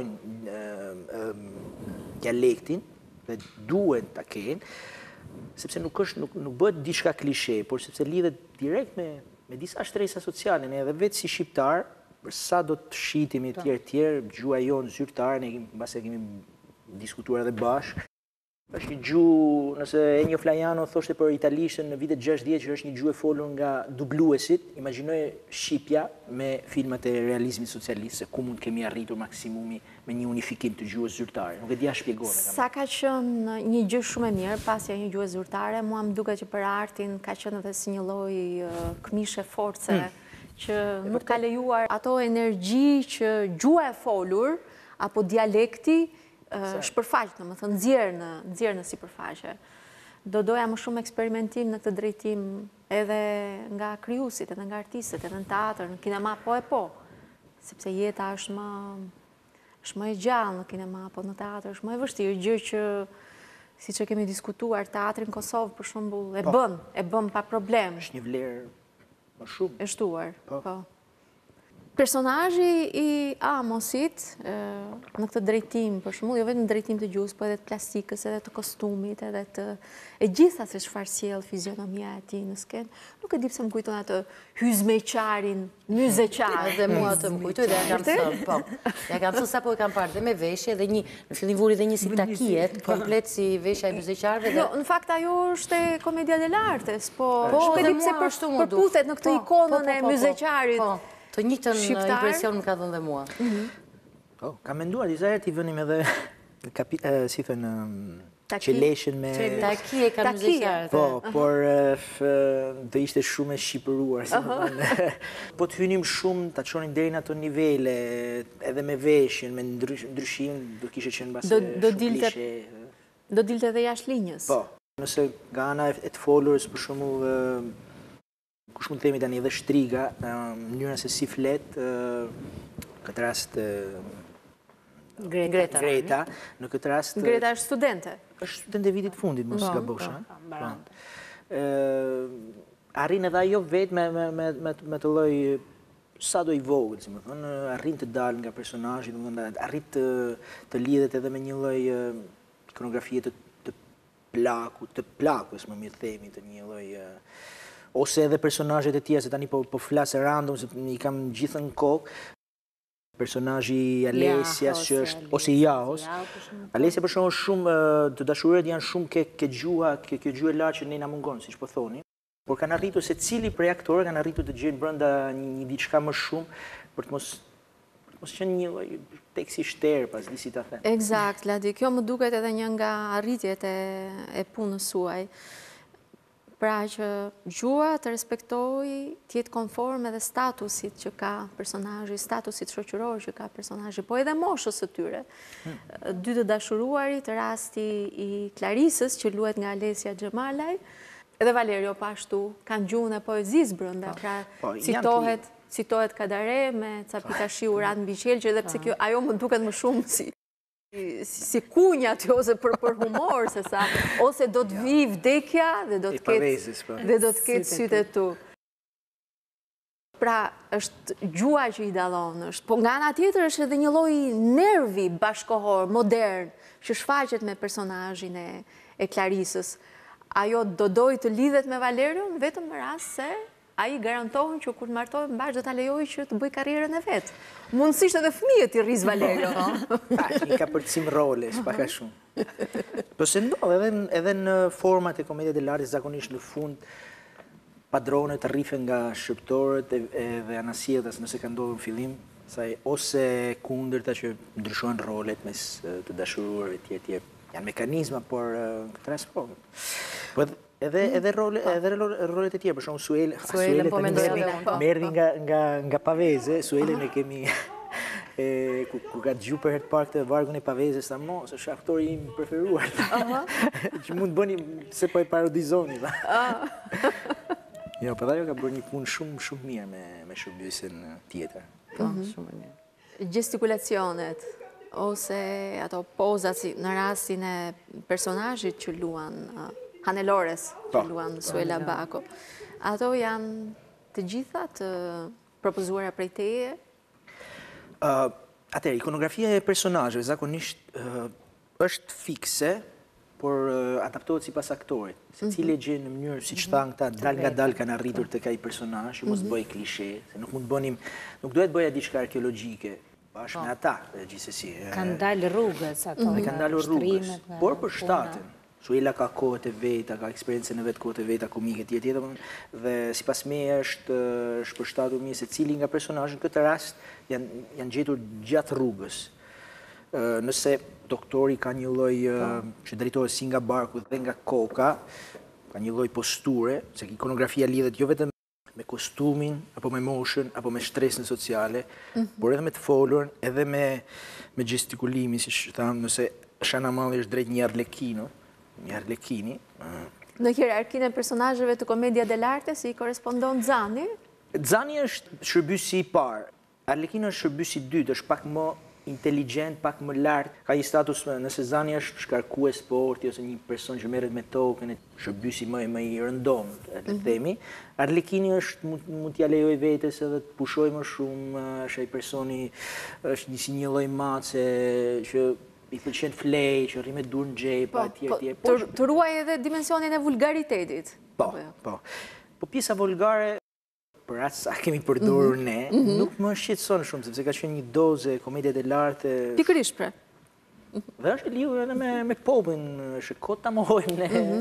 kërkojnë dialektin dhe duhet ta kenë, sepse nuk është nuk nuk bëhet diçka klishe, por sepse lidhet direkt me me disa shtresa sociale, ne edhe vetë si shqiptar, për sa do të shitemi etj etj, gjuha jonë zyrtare, ne kemi mbase kemi diskutuar edhe bashkë. Është një gjuhë, nëse Ennio Flaiano thoshte për italishtën në vitet gjashtëdhjetë që është një gjuhë e folur nga dubluesit, imagjinoj shqipja me filmat e realizmit socialist, se ku mund kemi arritur maksimumi me një unifikim të gjuhës zyrtare. Nuk e dia shpjegoj. Sa ka qenë një gjë shumë e mirë, pasja një gjuhë zyrtare, mua më duket që për artin ka qenë edhe si një lloj këmishe force, që nuk ka lejuar ato energji që gjuha e folur apo dialekti shpërfaqë, në më thënë, nxjerrë në sipërfaqe. Do doja më shumë eksperimentim në këtë drejtim edhe nga krijuesit, edhe nga artistët, edhe në teatr, në kinema, po e po. Sepse jeta është më është më e gjallë në kinema, po në teatr është më e vështirë, gjë që si që kemi diskutuar, teatrin Kosovë, për shembull, e bën, e bën pa problem. Është një vlerë më shumë. E shtuar, po. Personazhi i Amosit, në këtë drejtim, për shembull, jo vetëm në drejtim të gjuhës, po edhe të plastikës, edhe të kostumit, edhe të e gjitha se çfarë sjell fizionomia e tij në skenë, nuk e di pse më kujton atë hyzmeqarin, myzeqar. Edhe mua të më kujtoj dhe ja kam thënë, po. Ja kam thënë sapo e kam parë dhe me veshje dhe një, në fillim vuri dhe një si takijet, komplet si veshja e myzeqarëve. Jo, në fakt ajo është e komedia dell'artes, po Po, shpedi dhe pse mua ashtu më duk. përputet në këtë ikonën e myzeqarit. Të njëjtën impresion më ka dhënë dhe mua. Po, kam menduar disa herë t'i vënim edhe si thënë qeleshen me Taki e kanë myzeqarët. Po, por do ishte shumë e shqipëruar, si më thënë. Po të hynim shumë, ta çonim deri në ato nivele, edhe me veshjen, me ndryshim, do kishe qenë base shumë klishe. Do dilte edhe jashtë linjës. Po, nëse nga ana e të folurës, për shembull, kush mund të themi tani edhe shtriga, në mënyrën se si flet, këtë rast Greta. Greta, në këtë rast... Greta është studente. është studente vitit fundit, mos gabosh. Arrin edhe ajo vetë me të lloj sa do i vogël, si më thonë, arrin të dalë nga personazhi, arrin të lidhet edhe me një lloj ikonografie të plaku, të plakës, më mirë themi, të një lloj ose edhe personazhet e tjerë, se tani po flasë random, se i kam gjithë në kokë, personazhi Alesias, që është, ose Jahos. Alesia për shumë shumë, të dashurit janë shumë ke gjua, ke gjua e lartë që ne na mungon, si që po thoni. Por kanë arritur se cili prej aktorë kanë arritur të gjejnë brenda një diçka më shumë, për të mos mos qenë një lloj teksi shterë, pas di si ta them. Eksakt, Ladi, kjo më duket edhe një nga arritjet e punës suaj. Pra që gjua të respektoj, tjetë konform edhe statusit që ka personazhi, statusit shoqëror që ka personazhi, po edhe moshës së tyre. Dy të dashuruarit, rasti i Klarisës, që luhet nga Alesia Xhemalaj, edhe Valerio pashtu, kanë gjuhën e poezisë brenda, pra citohet, citohet Kadare me ca pikashi urat mbi qelqe, edhe pse kjo ajo më duket më shumë si si kunja të ose për humor, se sa, ose do të vi vdekja dhe do të ketë sytë e tu. Pra, është gjua që i dallon, është, po nga ana tjetër është edhe një lloj nervi bashkohor, modern, që shfaqet me personazhin e Klarisës. Ajo do doj të lidhet me Valerion, vetëm në rast se ai garantohen që kur të martohen mbash do ta lejojë që të bëj karrierën e vet. Mundësisht edhe fëmijët i rris Valerio. I ka përcim role, s'pak a shumë. Po se ndodh edhe në format e komedie dell'arte zakonisht në fund padronet rrifen nga shqiptorët dhe anasjetas nëse ka ndodhur në fillim, saj ose kundërta që ndryshojnë rolet mes të dashuruarve etj etj. Janë mekanizma, por këtë rast po. Edhe rolet e tjerë, për shumë Suele, Suele të merdi nga Paveze, Suele ne kemi, ku ka gju për herë parë këtë Vargun e Paveze, sa mo, se është aktori im preferuar, që mund bëni se po e parodizoni. Jo, për dhe jo ka bërë një punë shumë, shumë mirë me shërbysin tjetër. Gestikulacionet, ose ato pozat në rastin e personazhit që luan Hanelores, që luan Suela Bako. Ato janë të gjitha të propozuara prej teje? Atëherë, ikonografia e personazheve zakonisht është fikse, por adaptohet sipas aktorit. Secili e gjen në mënyrë, siç thanë këta, dal nga dal kanë arritur tek ai personazh, mos bëj klishe, se nuk mund bënim, nuk duhet bëja diçka arkeologjike bashkë me ata, gjithsesi. Kanë dalë rrugës ato. Kanë dalë rrugës, por për shtatin. Suela ka kohët e veta, ka eksperiencën e vetë kohët e veta, komike tjetë tjetë, dhe si pas me është përshtatur mirë se cili nga personazhin, këtë rast janë gjetur gjatë rrugës. Nëse doktori ka një lloj që drejtohet si nga barku dhe nga koka, ka një lloj posture, se ikonografia lidhet jo vetëm me kostumin, apo me moshën, apo me shtresën sociale, por edhe me të folurën, edhe me gestikulimin, si që thamë, nëse Shana Malli është drejt një arlekino, një arlekini. Në hierarkinë e personazheve të komedia dell'arte, si i korespondon Zani? Zani është shërbysi i parë. Arlekino është shërbysi i dytë, është pak më inteligent, pak më lartë, ka një status, nëse zani është shkarku e sporti, ose një person që merret me tokën, shërbysi më, më i rëndom, le të themi, Arlekini është, mund t'ja lejoj vetes edhe të pushoj më shumë, është ai personi, është një si një lloj mace që i pëlqen flej, që rri me dur në xhepa, etj, etj. Të ruaj edhe dimensionin e vulgaritetit. Po, po. Po pjesa vulgare, për atë sa kemi përdorur ne, nuk më shqetëson shumë, sepse ka qenë një doze komedie dell'arte. Pikërisht pre. Dhe është lidhur edhe me me popullin, është kot ta mohojmë ne.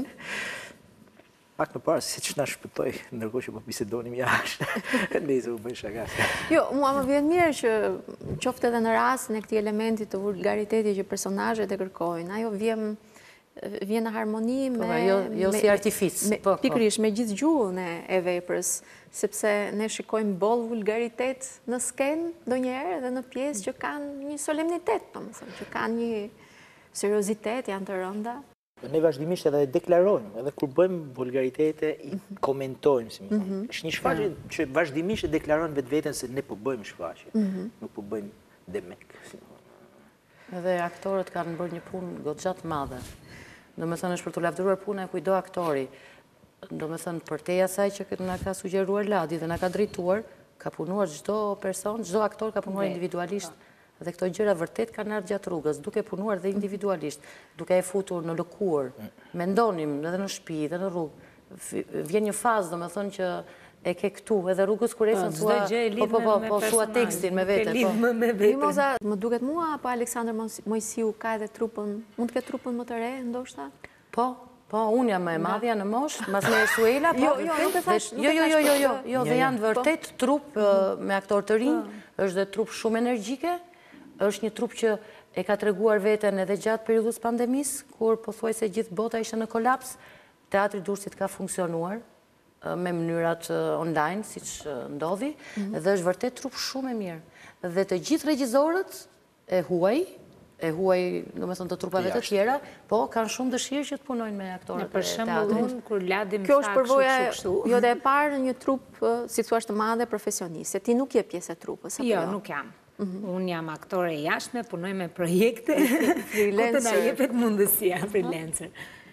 Pak më parë, si që na shpëtoj, ndërkohë që po bisedonim jashtë. Nëse u bën shaka. Jo, mua më vjen mirë që qoftë edhe në rastin e këtij elementi të vulgaritetit që personazhet e kërkojnë, ajo vjen vjen në harmoni me... Jo si artific. Pikërisht, me gjithë gjuhën e veprës, sepse ne shikojmë boll vulgaritet në skenë ndonjëherë dhe në pjesë që kanë një solemnitet, domethënë, që kanë një seriozitet, janë të rënda. Ne vazhdimisht edhe deklarojmë, edhe kur bëjmë vulgaritete, i komentojmë, si më thonë. Është një shfaqje që vazhdimisht e deklarojmë vetveten se ne po bëjmë shfaqje, nuk po bëjmë demek, si më thonë. Edhe aktorët kanë bërë një punë goxha të madhe. Do me thënë është për të lavdëruar puna e kujdo aktori. Do me thënë për te asaj që nga ka sugjeruar Ladi dhe nga ka drejtuar, ka punuar gjdo person, gjdo aktor ka punuar individualisht. Dhe këto gjëra vërtet kanë ardhur gjatë rrugës, duke punuar dhe individualisht, duke e futur në lëkur, mendonim edhe në shtëpi, edhe në rrugë. Vjen një fazë, do me thënë që e ke këtu, edhe rrugës kur esën thua, po, po, po, po, thua tekstin me vete, po. Mimoza, më duket mua, apo Aleksandër Mojsiu ka edhe trupën, mund të ketë trupën më të re, ndoshta? Po, po, unë jam më e madhja në moshë, mas me Suela, po. Jo, jo, nuk e thash, Jo, jo, jo, jo, jo, jo, dhe janë vërtet trup me aktor të rinj, është dhe trup shumë energjike, është një trup që e ka treguar veten edhe gjatë periudhës pandemisë, kur po thuaj se gjithë bota ishte në kolaps, Teatri Durrësit ka funksionuar me mënyrat online, si që ndodhi, dhe është vërtet trup shumë e mirë. Dhe të gjithë regjizorët e huaj, e huaj, do me thonë të trupave të tjera, po kanë shumë dëshirë që të punojnë me aktorët e teatrit. Për shembull, unë kur Ladi më Kjo tha është përvoja kështu. jo dhe e parë një trup, si thua të madhe profesioniste. Ti nuk je pjesë e trupës, apo Jo, jo? nuk jam. Unë jam aktore jashtme, punoj me projekte, Freelancer. ku të na jepet mundësia, freelancer.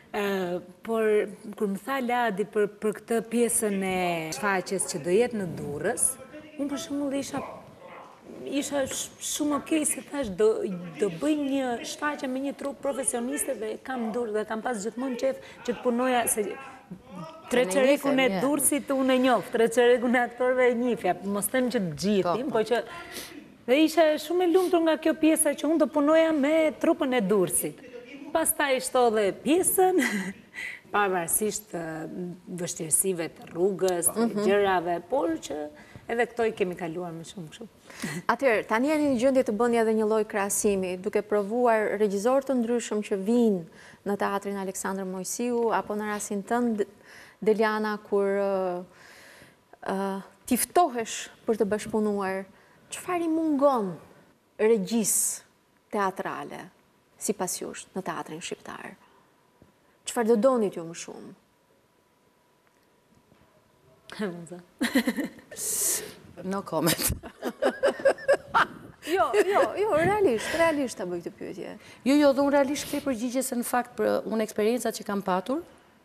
Por, kur më tha Ladi për këtë pjesën e shfaqjes që do jetë në Durrës, unë për shembull isha isha shumë okej se thash do bëj një shfaqje me një trup profesioniste dhe kam Durrës dhe kam pas gjithmonë qef që të punoja se treçerekun e Durrësit unë e njoh, treçerekun e aktorëve e njihja, mos them që të gjithim, po që dhe isha shumë e lumtur nga kjo pjesa që unë do punoja me trupën e Durrësit. Pastaj shtodhe pjesën, pavarësisht vështirësive të rrugës, të gjërave, por që edhe këto i kemi kaluar më shumë kështu. Atëherë, tani jeni në gjendje të bëni edhe një lloj krahasimi, duke provuar regjizorë të ndryshëm që vinë në teatrin Aleksandër Mojsiu, apo në rastin tënd, Deliana, kur ti ftohesh për të bashkëpunuar, çfarë i mungon regjisë teatrale? Si pas jush në teatrin shqiptar. Çfarë do donit ju më shumë? No comment. Jo, jo, jo, realisht, realisht të bëj këtë pyetje. Jo, jo, dhe unë realisht këtë përgjigje se në fakt për unë eksperiencat që kam patur,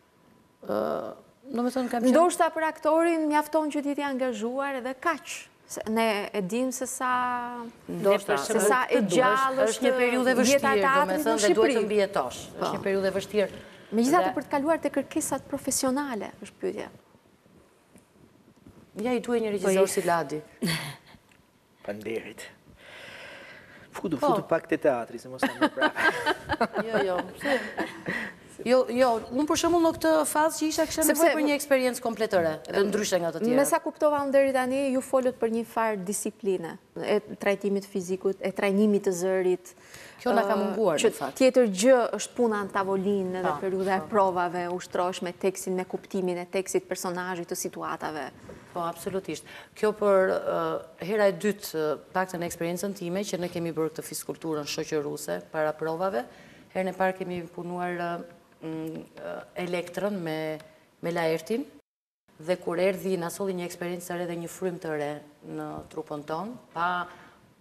do me thonë kam qenë... Ndoshta për aktorin mjafton që ti t'ja angazhuar edhe kaq. Ne e dim se sa se sa e gjallë është një periudhë e vështirë, do me thënë, dhe duhet të mbijetosh. Është një periudhë e vështirë. Megjithatë për të kaluar te kërkesat profesionale, është pyetja. Ja i duhet një regjisor si Ladi. Panderit. Futu, futu pak te teatri, se mos ta më prapë. Jo, jo. Jo, jo, unë për shembull në këtë fazë që isha kisha nevojë për një eksperiencë kompletëre, dhe ndryshe nga të tjera. Me sa kuptova unë deri tani, ju folët për një farë disipline, e trajtimit fizikut, e trajnimit të zërit. Kjo na ka munguar, në fakt. Tjetër gjë është puna në tavolinë edhe periudha e provave, ushtrosh me tekstin, me kuptimin e tekstit, personazhit, të situatave. Po, absolutisht. Kjo për hera e dytë, paktën e eksperiencën time, që ne kemi bërë këtë fiskulturën shoqëruse para provave, herën e parë kemi punuar Elektrën me Laertin, dhe kur erdhi na solli një eksperiencë të re dhe një frym të re në trupën tonë,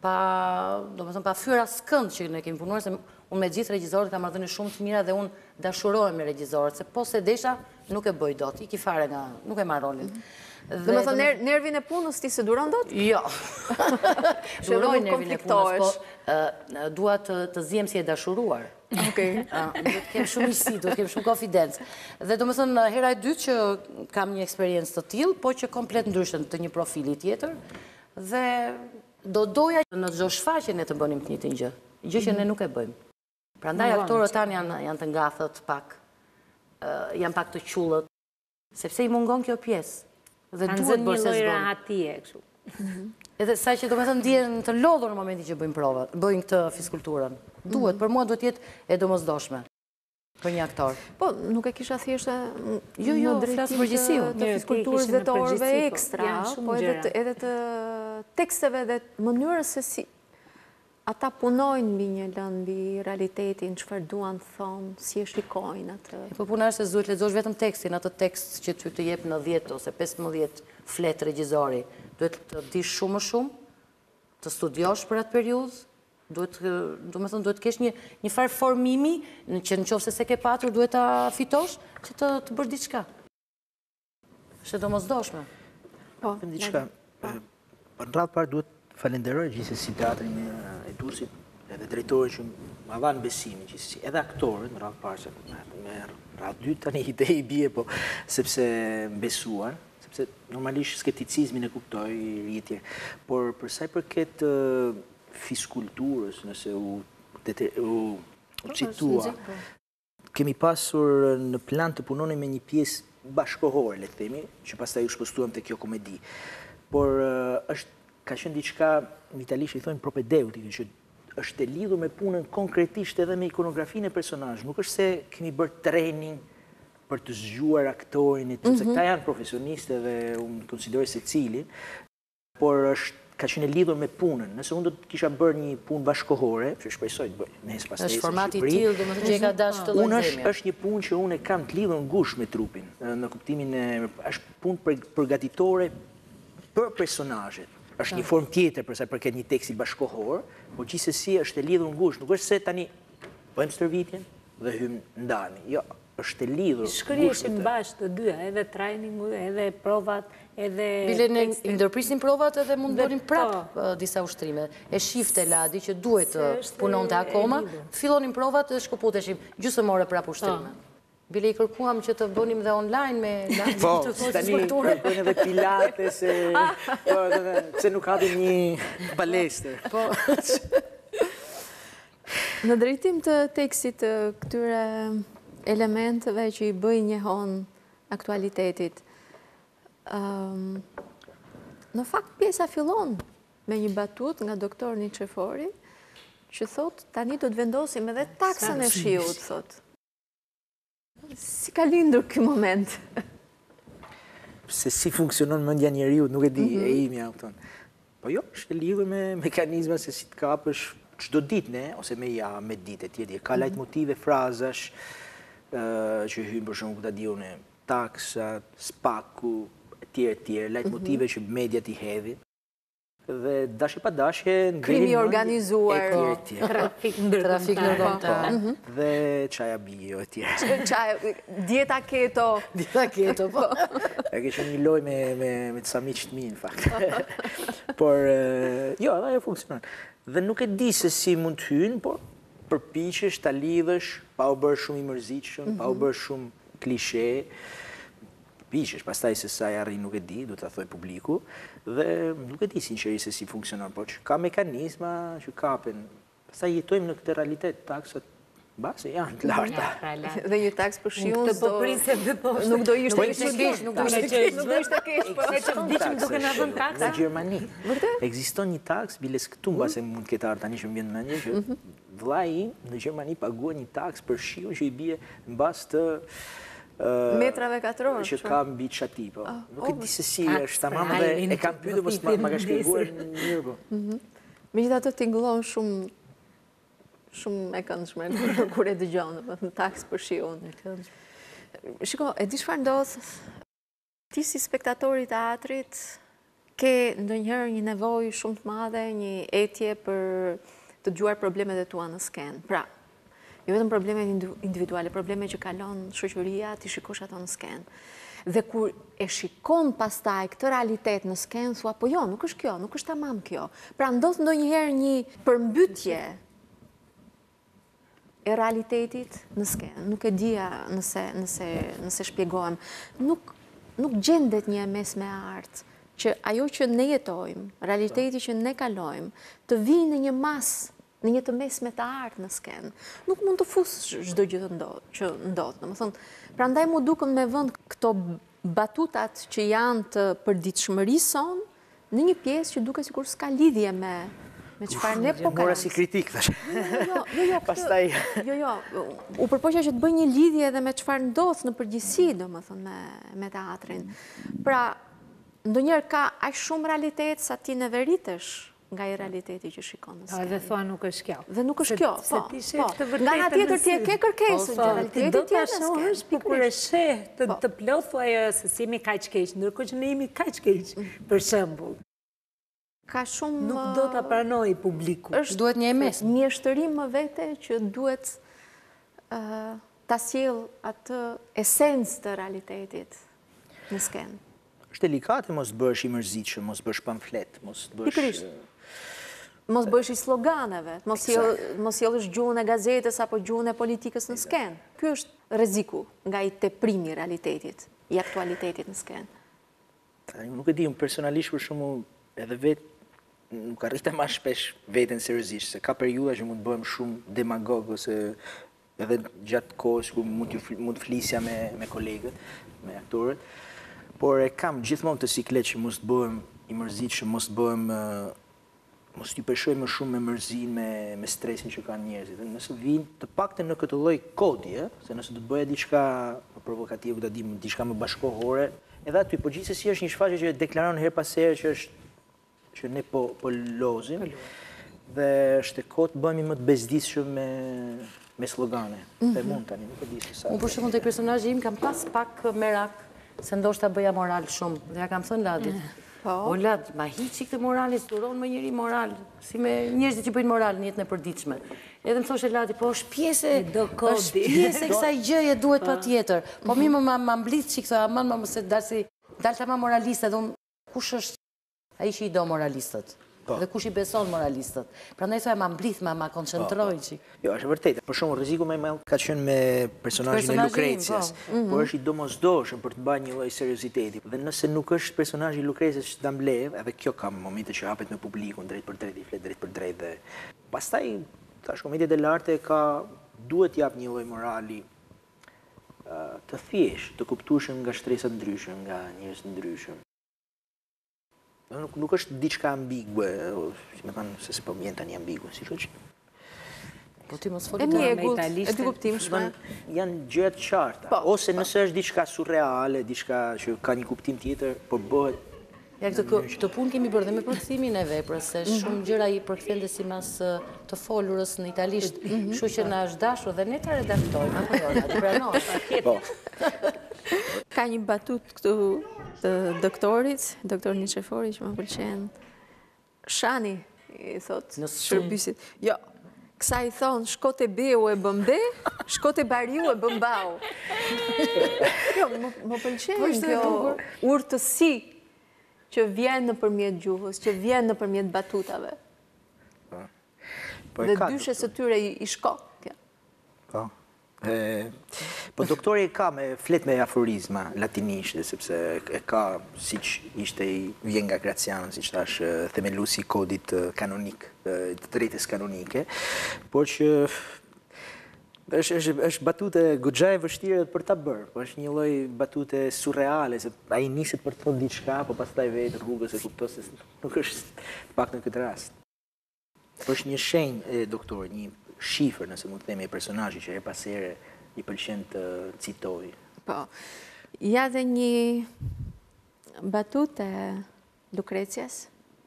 pa, do më thëmë, pa fyrë asë kënd që ne kemi punuar, se unë me gjithë regjizorët kam ardhënë shumë të mira dhe unë dashurohem me regjizorët, se po se desha nuk e bëj dot, i ki fare nga, nuk e marr rolin. Dhe më thënë, nervin e punës ti se duron dot? Jo. Duroj nervin e punës, po dua të zjem si e dashuruar. Okej. Do të kem shumë miqësi, do të kem shumë konfidencë. Dhe do më thënë, hera e dytë që kam një eksperiencë të tillë, po që komplet ndryshën të një profili tjetër, dhe do doja në çdo shfaqje ne të bënim të njëjtin gjë, gjë që ne nuk e bëjmë. Prandaj aktorët tanë janë janë të ngathët pak, janë pak të qullët, sepse i mungon kjo pjesë. Dhe duhet bërë se zbon. Rahatie, kështu. Edhe sa që do me thënë ndjen të lodhur në momentin që bëjmë provat, bëjmë këtë fiskulturën. Duhet, për mua duhet jetë e domosdoshme për një aktor. Po, nuk e kisha thjeshtë në drejtim të fiskulturës dhe të orëve ekstra, po edhe të teksteve dhe mënyrës se si ata punojnë mbi një lëndë, mbi realitetin, çfarë duan të thonë, si e shikojnë atë. Po puna është se duhet lexosh vetëm tekstin, atë tekst që ty të jep në dhjetë ose pesëmbëdhjetë flet regjizori. Duhet të dish shumë më shumë, të studiosh për atë periudhë, duhet, do të thënë, duhet kesh një një farë formimi, që nëse se ke patur duhet ta fitosh, që të të bësh diçka. Është domosdoshme. Po, diçka. Në radhë parë duhet falenderoj gjithsesi teatrin e Durrësit, edhe drejtorin që ma dhanë besimin gjithsesi, edhe aktorët në radhë parë, se me radhë dytë tani ide i bie, po sepse besuan, sepse normalisht skepticizmin e kuptoj rritje, por për sa i përket fiskulturës, nëse u citua, kemi pasur në plan të punonim me një pjesë bashkohore, le të themi, që pastaj u shpostuam te kjo komedi, por është ka qenë diçka, në italisht i thonë propedeutik, që është e lidhur me punën konkretisht edhe me ikonografinë e personazhit. Nuk është se kemi bërë training për të zgjuar aktorin, sepse këta janë profesionistë dhe unë konsideroj secilin, por është ka qenë e lidhur me punën. Nëse unë do të kisha bërë një punë bashkohore, që shpresoj të bëj nesër pastaj. Është formati i tillë, domethënë që e ka dashur të llojë. Unë është një punë që unë e kam të lidhur ngushtë me trupin, në kuptimin e është punë përgatitore për personazhet. Është një formë tjetër përsa përket një teksti bashkohor, por gjithsesi është e lidhur ngushtë. Nuk është se tani bëjmë stërvitjen dhe hym ndani. Jo, është e lidhur. Shkrieshin bashkë të dyja, edhe trainingu, edhe provat, edhe bile ne ndërprisim provat edhe mund bënim prapë disa ushtrime. E shifte Ladi që duhet të punonte akoma, fillonim provat dhe shkoputeshim gjysmore prapë ushtrime. Bile i kërkuam që të bënim dhe online me Ladi. Po, tani kërkojnë edhe pilate, se nuk hapim një palestër. Në drejtim të tekstit të këtyre elementeve që i bëj njehon aktualitetit, në fakt pjesa fillon me një batut nga doktor Niçefori, që thot, tani do të vendosim edhe taksën e shiut, thot. Si ka lindur ky moment? Se si funksionon mendja e njeriu, nuk e di, e imja kupton. Po jo, është e lidhur me mekanizma se si të kapësh çdo ditë ne ose me ja me ditë etj. Ka lajtmotive, frazash që hyn për shembull ta diu ne taksa, spaku etj etj, lajtmotive që mediat i hedhin. Dhe dashje pa dashje, krimi organizuar, trafik ndërkombëtar, dhe çaja bio etj. Dieta keto. Dieta keto, po. E kisha një lojë me me me disa miq të mi në fakt. Por jo, ajo funksionon. Dhe nuk e di se si mund të hyn, por përpiqesh ta lidhësh pa u bërë shumë i mërzitshëm, pa u bërë shumë klishe. Përpiqesh, pastaj se sa i arrin nuk e di, do ta thoj publiku, dhe nuk e di sinqerisht se si funksionon, por që ka mekanizma që kapen. Pastaj jetojmë në këtë realitet, taksat base janë të larta. Dhe një taks për shiun do nuk do ishte keq, nuk do ishte keq, nuk do ishte keq, po ne që vdiqim duke na vënë taksa. Në Gjermani ekziston një taks, biles këtu mbase mund të ketë ardhur tani që më vjen në mendje që vllai im në Gjermani paguan një taks për shiun që i bie mbas të metrave katror që ka mbi çati, po. Nuk e di se si është tamam dhe e kam pyetur mos ma ka shpjeguar mirë, po. Megjithatë tingëllon shumë shumë e këndshme kur e dëgjon, në taks për shiun. Shiko, e di çfarë ndodh? Ti si spektator i teatrit ke ndonjëherë një nevojë shumë të madhe, një etje për të dëgjuar problemet e tua në skenë. Pra, jo vetëm problemet individuale, probleme që kalon shoqëria, ti shikosh ato në skenë. Dhe kur e shikon pastaj këtë realitet në skenë, thua, po jo, nuk është kjo, nuk është tamam kjo. Pra ndodh ndonjëherë një përmbytje e realitetit në skenë. Nuk e dija nëse, nëse, nëse shpjegohem. Nuk, nuk gjendet një mes me artë, që ajo që ne jetojmë, realiteti që ne kalojmë, të vinë në një masë, në një të mes me të artë në skenë. Nuk mund të fusë çdo gjë që ndodhë. Në më thonë, pra ndaj mu duken me vënd këto batutat që janë të përditshmërisë son, në një pjesë që duke sikur s'ka lidhje me me çfarë ne po Mora si kritik, thash. Jo, jo, jo, Pastaj... Jo, jo, u përpoqja që të bëj një lidhje edhe me çfarë ndodh në përgjithësi, domethënë me me teatrin. Pra, ndonjëherë ka aq shumë realitet sa ti në veritesh nga i realiteti që shikon në skenë. Dhe thua nuk është kjo. Dhe nuk është kjo, po. Nga nga tjetër ti e ke kërkesën që realiteti do të tjetër në skenë. shohësh, po kur e sheh të plot thua se si jemi kaq keq, ndërkohë që ne jemi kaq keq, për shembull. Ka shumë... Nuk do të pranoj publiku. Duhet një emes. Mjeshtërim më vete që duhet ta sjell atë esencë të realitetit në skenë. është delikate mos bësh i mërzitshëm, mos bësh pamflet, mos bësh... Pikërisht. Mos bësh i sloganeve, mos sjellësh gjuhën e gazetës apo gjuhën e politikës në skenë. Ky është rreziku nga i teprimi i realitetit, i aktualitetit në skenë. Nuk e di, unë personalisht për shembull edhe vetë nuk arrita më shpesh veten seriozisht, se ka periudha që mund të bëhem shumë demagog ose edhe gjatë kohës ku mund të mund të flisja me me kolegët, me aktorët. Por e kam gjithmonë të siklet që mos të bëhem i mërzitshëm, mos të bëhem mos t'i peshoj më shumë me mërzin, me, me stresin që kanë njerëzit. Dhe nëse vinë të paktën në këtë lloj kodi, se nëse do të bëja diçka provokative, do të dim diçka më bashkohore, edhe aty po gjithsesi është një shfaqje që deklaron her pas here që është që ne po po lozim. Dhe është e kohë të bëhemi më të bezdisshëm me me slogane. Dhe mund tani, nuk e di se sa. Unë për shembull te personazhi im kam pas pak merak se ndoshta bëja moral shumë. Dhe ja kam thënë Ladit. O Lad, ma hiqi këtë morali, s'duron më njëri moral, si me njerëzit që bëjnë moral në jetën e përditshme. Edhe më thoshe Ladi, po është pjesë është pjesë e kësaj gjëje duhet patjetër. Po mi më ma mblidh çik thoya, aman më mos e dalsi, dalta ma moraliste, dhe kush është ai që i do moralistët? Dhe kush i beson moralistët. Prandaj thoya ma mblidh, ma ma koncentroj çik. Jo, është vërtet. Për shembull, rreziku më i madh ka qenë me personazhin e Lucrecias, por është i domosdoshëm për të bërë një lloj serioziteti. Dhe nëse nuk është personazhi i Lucrecias që ta mbledh, edhe kjo ka momente që hapet me publikun drejt për drejt, i flet drejt për drejt dhe pastaj tash Komedia dell'arte ka duhet jap një lloj morali të thjesht, të kuptueshëm nga shtresa të ndryshme, nga njerëz të ndryshëm. Nuk, nuk është diçka ambigue, si me thënë se s'po vjen tani ambigu, si që po ti mos foli me italisht, e di kuptimshme. Janë gjëra të qarta, ose nëse është diçka surreale, diçka që ka një kuptim tjetër, por bëhet. Ja këtë këtë punë kemi bërë dhe me përkthimin e veprës, se shumë gjëra i përkthen dhe simas të folurës në italisht, kështu që na është dashur dhe ne ta redaktojmë, apo jo, ta pranosh. Po. Ka një batut këtu të doktorit, doktor Niçefori, që më pëlqen. Shani, i thot, shërbysit. Jo, kësa i thonë, shko te beu e bëmbe, shko te bariu e bëmbau. Jo, më pëlqen kjo urtësi që vjen në përmjet gjuhës, që vjen në përmjet batutave. Dhe dyshes të tyre i shko. Po. Po doktori e ka me flet me aforizma latinisht, sepse e ka, si që ishte i vjen nga Graciano, si që thash, themelusi i kodit kanonik, të drejtës kanonike, por që është batute goxha e vështirë për ta bërë, po është një lloj batute surreale, se ai niset për të thonë diçka, po pastaj vetë rrugës e kupton se nuk është pak në këtë rast. Po është një shenjë e doktorit, një shifër, nëse mund të themi, e personazhit që her pas here i pëlqen të citoj. Po. Ja dhe një batutë e Lucrecias.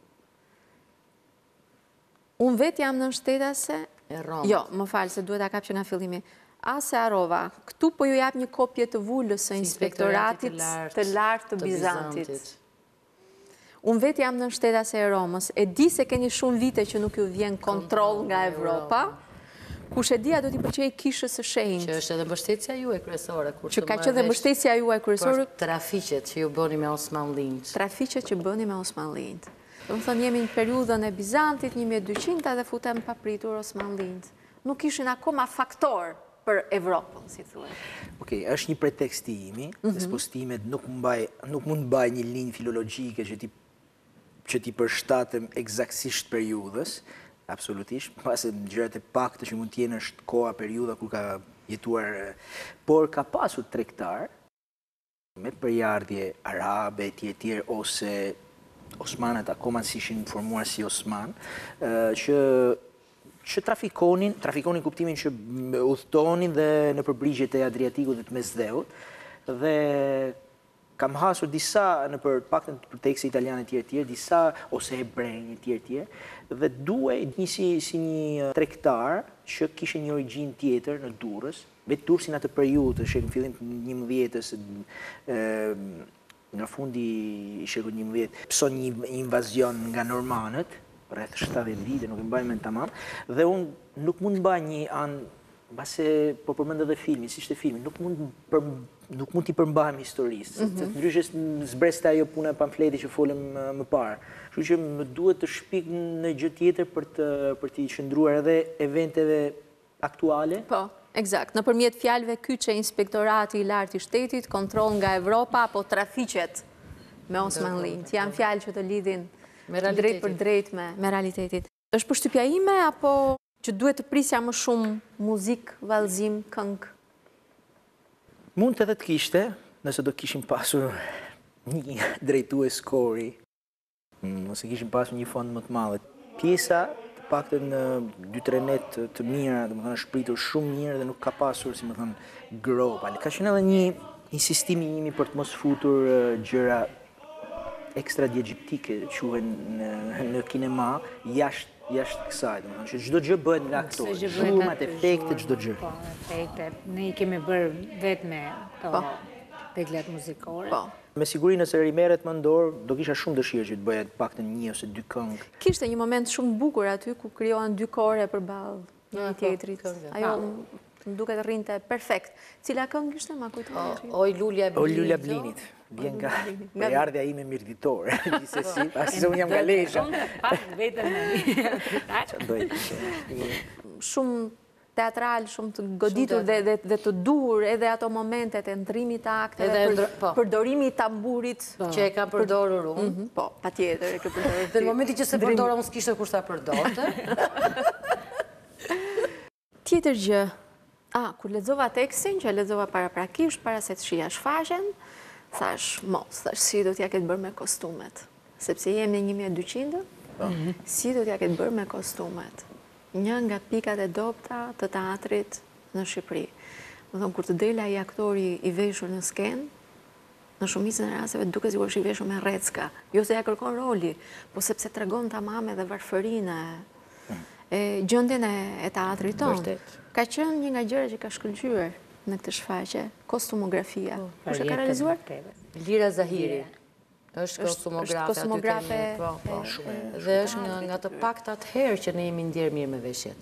Unë vetë jam në shtetase. E Romës. Jo, më falë, se duhet a kap që nga fillimi. Ase Arova, këtu po ju jap një kopje të vullës së inspektoratit të lartë të Bizantit. Unë vetë jam në Shtetase e Romës, e di se keni shumë vite që nuk ju vjen kontrol nga Evropa, kush e dia do t'i pëlqej kishës së shenjtë. Që është edhe mbështetja juaj kryesore. Që ka qenë dhe mbështetja juaj kryesore. Për trafiqet që ju bëni me Osmanlijt. Trafiqet që bëni me Osmanlijt. Do të thonë jemi në periudhën e Bizantit, një mijë e dyqind dhe futem papritur Osmanlijt. Nuk ishin akoma faktor për Evropën, si thuaj. Okej, është një pretekst i imi, se spostimet nuk mund mbaj një linjë filologjike që ti përshtatëm eksaktësisht periudhës, absolutisht, pasë në gjërat e paktë që mund t'jenë është koha, periudha kur ka jetuar, por ka pasur tregtar me përjardhje arabe, tjerë tjerë, ose Osmanët akoma si ishin formuar si Osman, që që trafikonin, trafikonin kuptimin që udhtonin dhe në përbrigjet e Adriatikut dhe të Mesdheut, dhe kam hasur disa, në për paktën për tekste italiane tjerë tjerë, disa, ose hebrenjë tjerë tjerë, dhe duaj një si, si një tregtar që kishe një origjinë tjetër në Durrës, vetë Durrësin atë periudhë, që në fillim të njëmbëdhjetës, nga fundi i shekut njëmbëdhjetë, pëson një invazion nga normanët, rreth shtatëdhjetë vite, nuk i mbaj mend tamam, dhe unë nuk mund mbaj një anë, base po përmend edhe filmin, si ishte filmi, nuk mund për, nuk mund t'i përmbahem historisë, mm -hmm. ndryshe zbreste ajo puna e pamfleti që folëm më parë. Kështu që më duhet të shpik në gjë tjetër për të për t'i qëndruar edhe eventeve aktuale. Po, eksakt. Nëpërmjet fjalëve kyçe inspektorati i lartë i shtetit, kontroll nga Evropa apo trafiqet me Osmanlijt. Janë fjalë që të lidhin drejt për drejt me, me realitetit. Është përshtypja ime apo që duhet të prisja më shumë muzikë, vallëzim, këngë? Mund edhe të kishte, nëse do kishim pasur një drejtues kori, nëse kishim pasur një fond më të madh. Pjesa të paktën në dy tre net të mira, domethënë është shpritur shumë mirë dhe nuk ka pasur, si më thënë, gropa. Ka qenë edhe një insistimi imi për të mos futur gjëra ekstra diegjiptike quhen në, në kinema jashtë jashtë kësaj, domethënë që çdo gjë bëhet nga aktorë, zhurmat, efekte, çdo gjë. Po, efekte. Ne i kemi bërë vetë me to reglat muzikore. Po. Me siguri nëse rimerret më ndor, do kisha shumë dëshirë që të bëja të paktën një ose dy këngë. Kishte një moment shumë bukur aty ku krijohen dy kore përballë një tjetrit. Ajo më duket rrinte perfekt. Cila këngë ishte, ma kujtoni? Oj Lulja e Blinit. Oj Lulja e Blinit. Vjen nga përjardhja ime mirëditore, gjithsesi, pasi se unë jam nga Lezhë. Pak vetëm me një. Shumë teatral, shumë të goditur dhe të dur, edhe ato momentet e ndrimit të akteve, përdorimi i tamburit. Që e kam përdorur unë. Po, pa tjetër e ke përdorur. Dhe në momenti që se përdora, unë s'kishte kush ta përdorte. Tjetër gjë, a, kur lexova tekstin, që lexova paraprakisht, para se të shija shfaqjen, thash, mos, thash, si do t'ja ketë bërë me kostumet. Sepse jemi në një mijë e dyqind, si do t'ja ketë bërë me kostumet. Një nga pikat e dobta të teatrit në Shqipëri. Më thonë, kur të del ai aktori i veshur në skenë, në shumicën e rasteve duket sikur është i veshur me rrecka. Jo se ja kërkon roli, po sepse tregon tamam edhe varfërinë e gjendjen e teatrit tonë. Ka qenë një nga gjërat që ka shkëlqyer në këtë shfaqje, kostumografia. Kush e ka realizuar? Lira Zahiri. Është kostumografe. Dhe është nga të paktat herë që ne jemi ndjerë mirë me veshjet.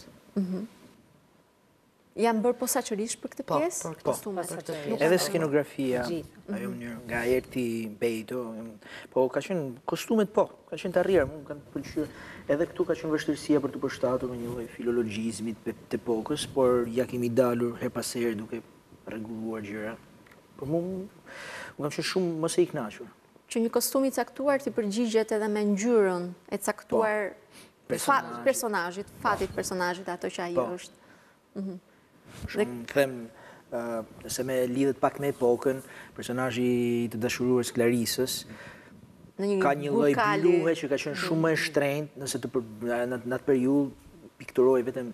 Janë bërë posaçërisht për këtë pjesë? Po, për kostumet. Edhe skenografia, ajo mënyrë, nga Erti Bejto, po ka qenë kostumet po, ka qenë të arrira, më kanë pëlqyer. Edhe këtu ka qenë vështirësia për të përshtatur me një lloj filologjizmit të epokës, por ja kemi dalur her pas here duke rregulluar gjëra. Por mu, mu kam qenë shumë mos e i kënaqur. Që një kostum i caktuar të përgjigjet edhe me ngjyrën e caktuar personazhit, fatit personazhit ato që ai është. Shumë them, nëse me lidhet pak me epokën, personazhi i të dashuruar Klarisës ka një lloj bluhe që ka qenë shumë më e shtrenjtë, nëse të në atë periudhë pikturoi vetëm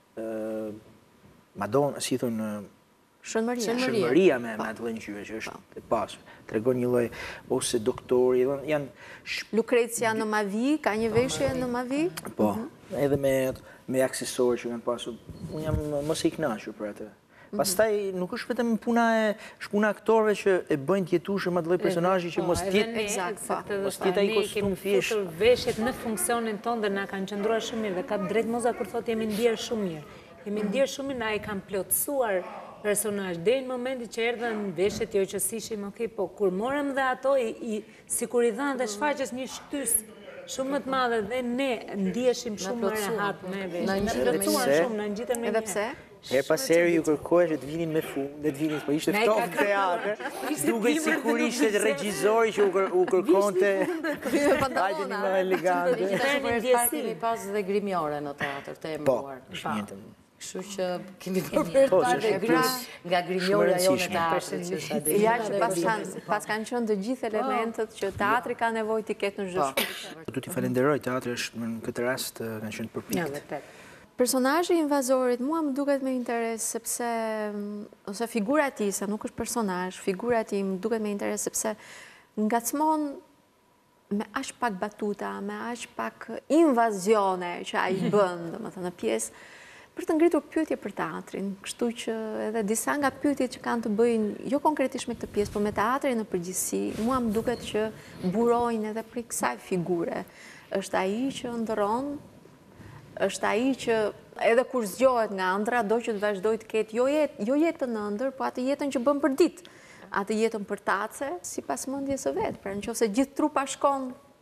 Madonna, si thonë, Shënmëria me atë lloj ngjyre që është e pasur. Tregon një lloj ose doktori, janë Lucrezia në Mavi, ka një veshje në Mavi? Po, edhe me me aksesorë që kanë pasur. Unë jam mos i kënaqur për atë. Pastaj nuk është vetëm puna e është puna aktorëve që e bëjnë të jetueshëm atë lloj personazhi që mos tjetë mos tjetë ai kostum thjesht. Ne kemi veshjet në funksionin tonë dhe na kanë qëndruar shumë mirë dhe ka drejt Moza kur thotë jemi ndier shumë mirë. Jemi ndier shumë mirë, na e kanë plotësuar personazh deri në momentin që erdhën veshjet jo që sishim, okay, po kur morëm dhe ato i sikur i dhanë dhe shfaqjes një shtys shumë më të madhe dhe ne ndiheshim shumë më rehat me veshjet. Na plotësuan shumë, na ngjitën me. Edhe pse? Her pas herë ju kërkohej që të vinin me fund, dhe të vinin, po ishte ftohtë në teatr, duke sikur ishte regjizori që u kërkonte hajde një më elegante. Kemi pas dhe grimjore në teatr, të emruar. Po, kështu që kemi bërë nga grimjorja jo në teatr. Ja që pas kanë qënë të gjithë elementet që teatri ka nevojë t'i ketë në zhëshme. Du t'i falenderoj, teatri është në këtë rast kanë qënë përpikt. Personazhi i invazorit mua më duket me interes sepse, ose figura e tij, se nuk është personazh, figura e tij më duket me interes sepse ngacmon me aq pak batuta, me aq pak invazione që ai bën, domethënë në pjesë, për të ngritur pyetje për teatrin. Kështu që edhe disa nga pyetjet që kanë të bëjnë jo konkretisht me këtë pjesë, por me teatrin në përgjithësi, mua më duket që burojnë edhe për kësaj figure. Është ai që ndron, është ai që edhe kur zgjohet nga ëndra, do që të vazhdoj të ketë jo jetë, jo jetën në ëndër, po atë jetën që bën për ditë, atë jetën për tace, sipas mendjes së vet. Pra nëse gjithë trupa shkon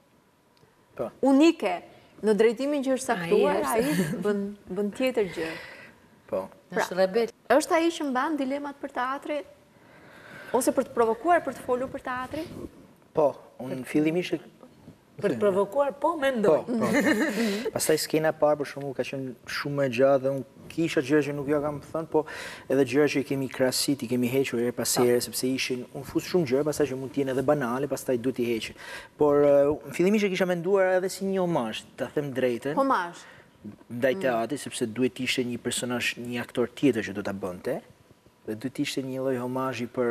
unike në drejtimin që është saktuar, ai bën bën tjetër gjë. Po. Është rebel. Është ai që mban dilemat për teatrin ose për të provokuar për të folur për teatrin? Po, unë fillimisht për të provokuar, po, mendoj. Po, po. Pastaj skena parë, për shumë, ka qenë shumë e gjatë dhe unë kisha gjëra që nuk ja kam thënë, po edhe gjëra që i kemi krahasit, i kemi hequr her pas here, sepse ishin, unë fus shumë gjëra, pastaj që mund të jenë edhe banale, pastaj duhet i heqë. Por fillimisht e kisha menduar edhe si një omazh, ta them drejtën. Omazh. Ndaj teatrit, sepse duhet ishte një personazh, një aktor tjetër që do ta bënte, dhe duhet ishte një lloj omazhi për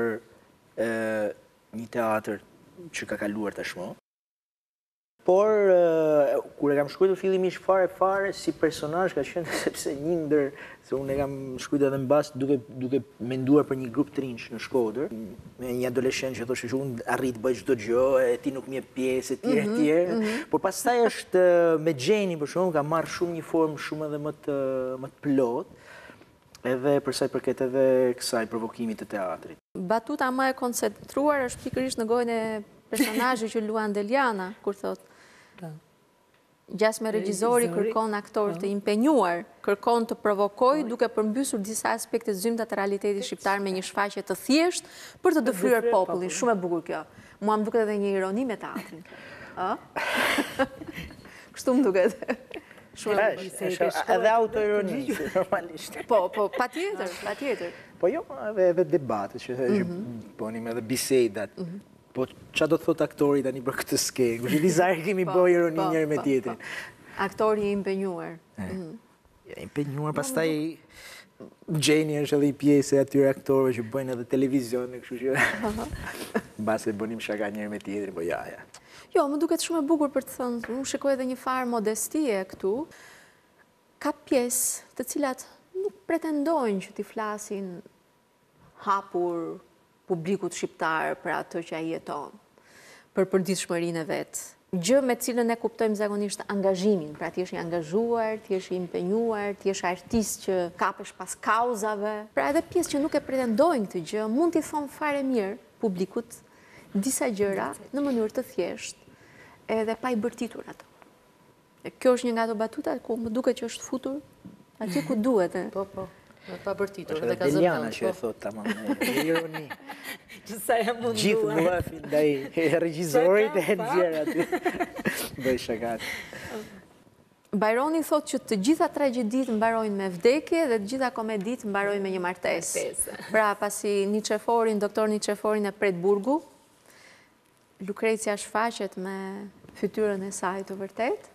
një teatr që ka kaluar tashmë. Por, kur e kam shkruar fillimisht fare fare, si personazh ka qenë sepse një ndër, se unë e kam shkruar edhe mbas duke duke menduar për një grup trinç në Shkodër, me një adoleshent që thoshte që unë arrit bëj çdo gjë, e ti nuk më jep pjesë etj etj. Por pastaj është me Gjeni për shkakun ka marrë shumë një formë shumë edhe më të më të plot, edhe për sa i përket edhe kësaj provokimit të teatrit. Batuta më e koncentruar është pikërisht në gojën e personazhit që luan Deliana, kur thotë gjasme regjizori kërkon aktor të impenjuar, kërkon të provokoj duke përmbysur disa aspekte të zymta të realitetit shqiptar me një shfaqje të thjesht për të dëfryer popullin. Shumë e bukur kjo. Mua më duket edhe një ironi me teatrin. Kështu më duket. Edhe autoironi, normalisht. Po, po, patjetër, patjetër. Po jo, edhe debatet që bënim edhe bisedat. Po qa do të thot aktori tani për këtë skenë? Kështë dizarë kemi bëjë ironi njërë me tjetrin. Aktori i impenjuar. Impenjuar, pastaj Gjeni është edhe i pjesë e atyre aktorëve që bëjnë edhe televizion, kështu që base bënim shaka njërë me tjetrin, po ja, ja. Jo, më duket shumë e bukur për të thënë, unë shikoj edhe një farë modestie këtu, ka pjesë të cilat nuk pretendojnë që t'i flasin hapur publikut shqiptar për atë që ai jeton, për përditshmërinë e vet. Gjë me cilën ne kuptojmë zakonisht angazhimin, pra ti je i angazhuar, ti je i impenjuar, ti je artist që kapesh pas kauzave. Pra edhe pjesë që nuk e pretendojnë këtë gjë, mund t'i thonë fare mirë publikut disa gjëra në mënyrë të thjeshtë, edhe pa i bërtitur ato. E kjo është një nga ato batuta ku më duket që është futur atje ku duhet. Po, po. Pa bërtitur, edhe ka zëvëndë. Deliana që e thot, tamam, e ironi. Qësa e munduar. Gjithë mëlafin ndaj regjizorit e nxjerë aty. Bëj shakat. Bajroni thot që të gjitha tragjedit mbarojnë me vdekje dhe të gjitha komedit mbarojnë me një martesë. Pra, pasi Niçeforin, doktor Niçeforin e Pretburgu, Lukrecia shfaqet me fytyrën e saj të vërtet.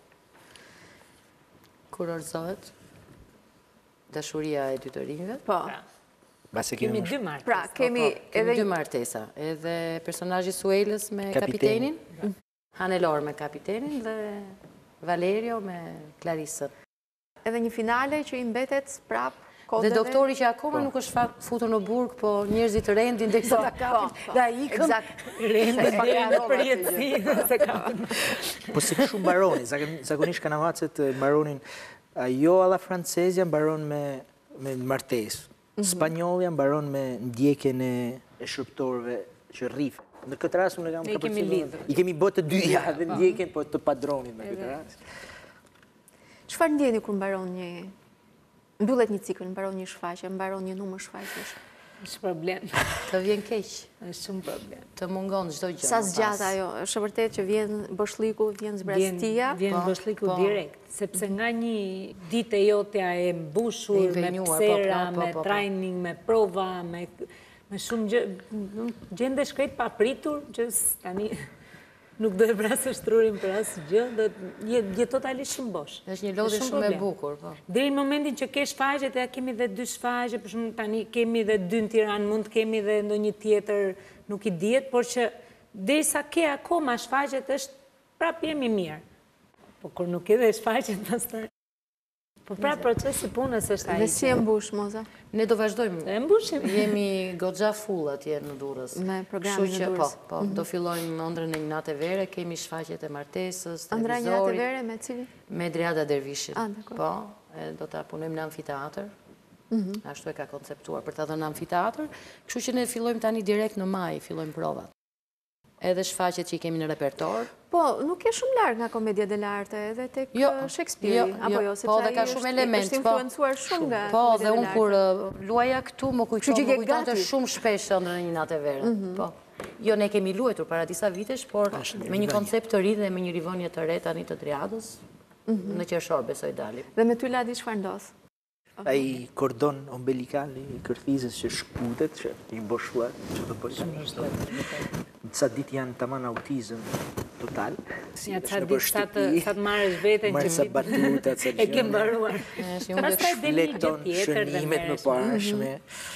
Kur orëzohet? Dashuria e dy të rinjve. Po. Base kemi dy martesa. Pra, kemi edhe dy martesa. Edhe personazhi Suelës me kapitenin, Hanelor me kapitenin dhe Valerio me Clarissën. Edhe një finale që i mbetet prap Dhe doktori që akoma nuk është futur në burg, po njerëzit rendin dhe kësa ta kapin, dhe a ikën. Rendin dhe në përjetësi, se kapin. Po se këshu mbaroni, zakonisht Kanavacet mbaronin, jo alla francezja mbaron me martes, Spanjolja mbaron me ndjekjen e shërptorëve që rrife. Në këtë rast unë e kam përcjelluar. I kemi bërë të dyja dhe ndjekjen, po të padronit në këtë rast. Çfarë ndjeni kur mbaron një mbyllet një cikël, mbaron një shfaqje, mbaron një numër shfaqjesh? Është problem. Të vjen keq. Është shumë problem. Të mungon çdo gjë. Sa zgjat ajo? Është vërtet që vjen boshliku, vjen zbrastia? Vjen boshliku direkt, sepse nga një ditë e jotja e mbushur me psera, me training, me prova, me me shumë gjë, gjende shkrejt pa pritur, që tani nuk do e vrasë shtrurin për asë gjë, je totalisht shumë bosh. Është një lodhje shumë e bukur, po. Deri në momentin që ke shfaqje, ja kemi dhe dy shfaqje, për shumë tani kemi dhe dy në Tiranë, mund kemi dhe ndonjë tjetër, nuk i diet, por që derisa ke akoma shfaqjet është prap jemi mirë. Po kur nuk ke dhe shfaqjet, pastaj. Po pra procesi punës është ai. Dhe si e mbush, Moza? Ne do vazhdojmë. E mbushim. Jemi goxha full atje në Durrës. Me programin e Durrës. Po, po, do fillojmë ëndrën e një natë vere, kemi shfaqjet e martesës, ëndra një natë vere me cili? Me Driada Dervishit. Ah, dakor. Po, do ta punojmë në amfiteatr. Ashtu e ka konceptuar për ta dhënë në amfiteatr. Kështu që ne fillojmë tani direkt në maj, fillojmë provat. Edhe shfaqjet që i kemi në repertor. Po, nuk e shumë larg nga komedia dell'arte, edhe tek Shakespeare, apo jo, sepse ai është influencuar shumë nga po, dhe unë kur luaja këtu më kujton të shumë shpesh ëndrën e një natë vere. Po. Jo, ne kemi luajtur para disa vitesh, por me një koncept të ri dhe me një rivonje të re tani të Driadës, në qershor besoj dalim. Dhe me ty Ladi çfarë ndodh? Ai kordon ombelikal i kërthizës që shkutet, që i mboshuar, që të bëjë. Sa ditë janë tamam autizëm total. Ja, sa ditë sa të marrësh veten që marrë sa batuta, sa gjëra. E ke mbaruar. Pastaj shfleton shënimet më parashme,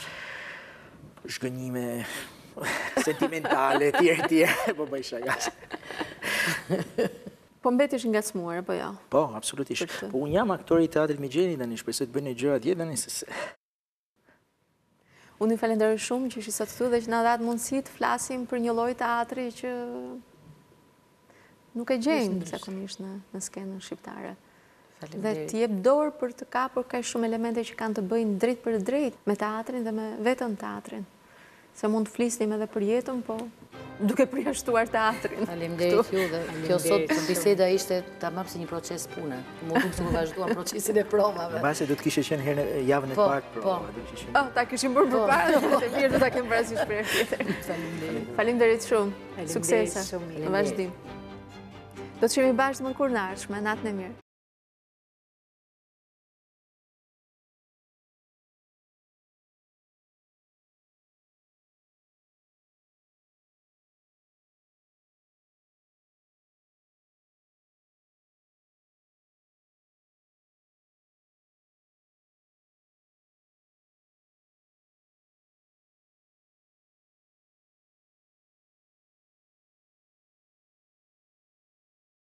shgënjime sentimentale, tjerë, tjerë, po bëj shagas. Po mbetish ngacmuar, apo jo? Po, absolutisht. Po unë jam aktori i teatrit Migjeni tani, shpresoj të bëjnë gjëra tjetër tani se. Unë i falenderoj shumë që ishi sot këtu dhe që na dhat mundësi të flasim për një lloj teatri që nuk e gjejmë zakonisht në në skenën shqiptare. Dhe të jep dorë për të kapur kaq shumë elemente që kanë të bëjnë drejt për drejt me teatrin dhe me vetën teatrin. Se mund të flisnim edhe për jetën, po duke përjashtuar teatrin. Faleminderit ju dhe kjo sot biseda ishte tamam si një proces pune. Më duk se më vazhduam procesin e provave. Mbase do të kishe qenë herën javën e parë prova. Oh, ta kishim bërë përpara, të mirë do ta kem parasysh për herë tjetër. Faleminderit. Faleminderit shumë. Suksese në vazhdim. Do të shihemi bashkë më kur në ardhshme, natën e mirë.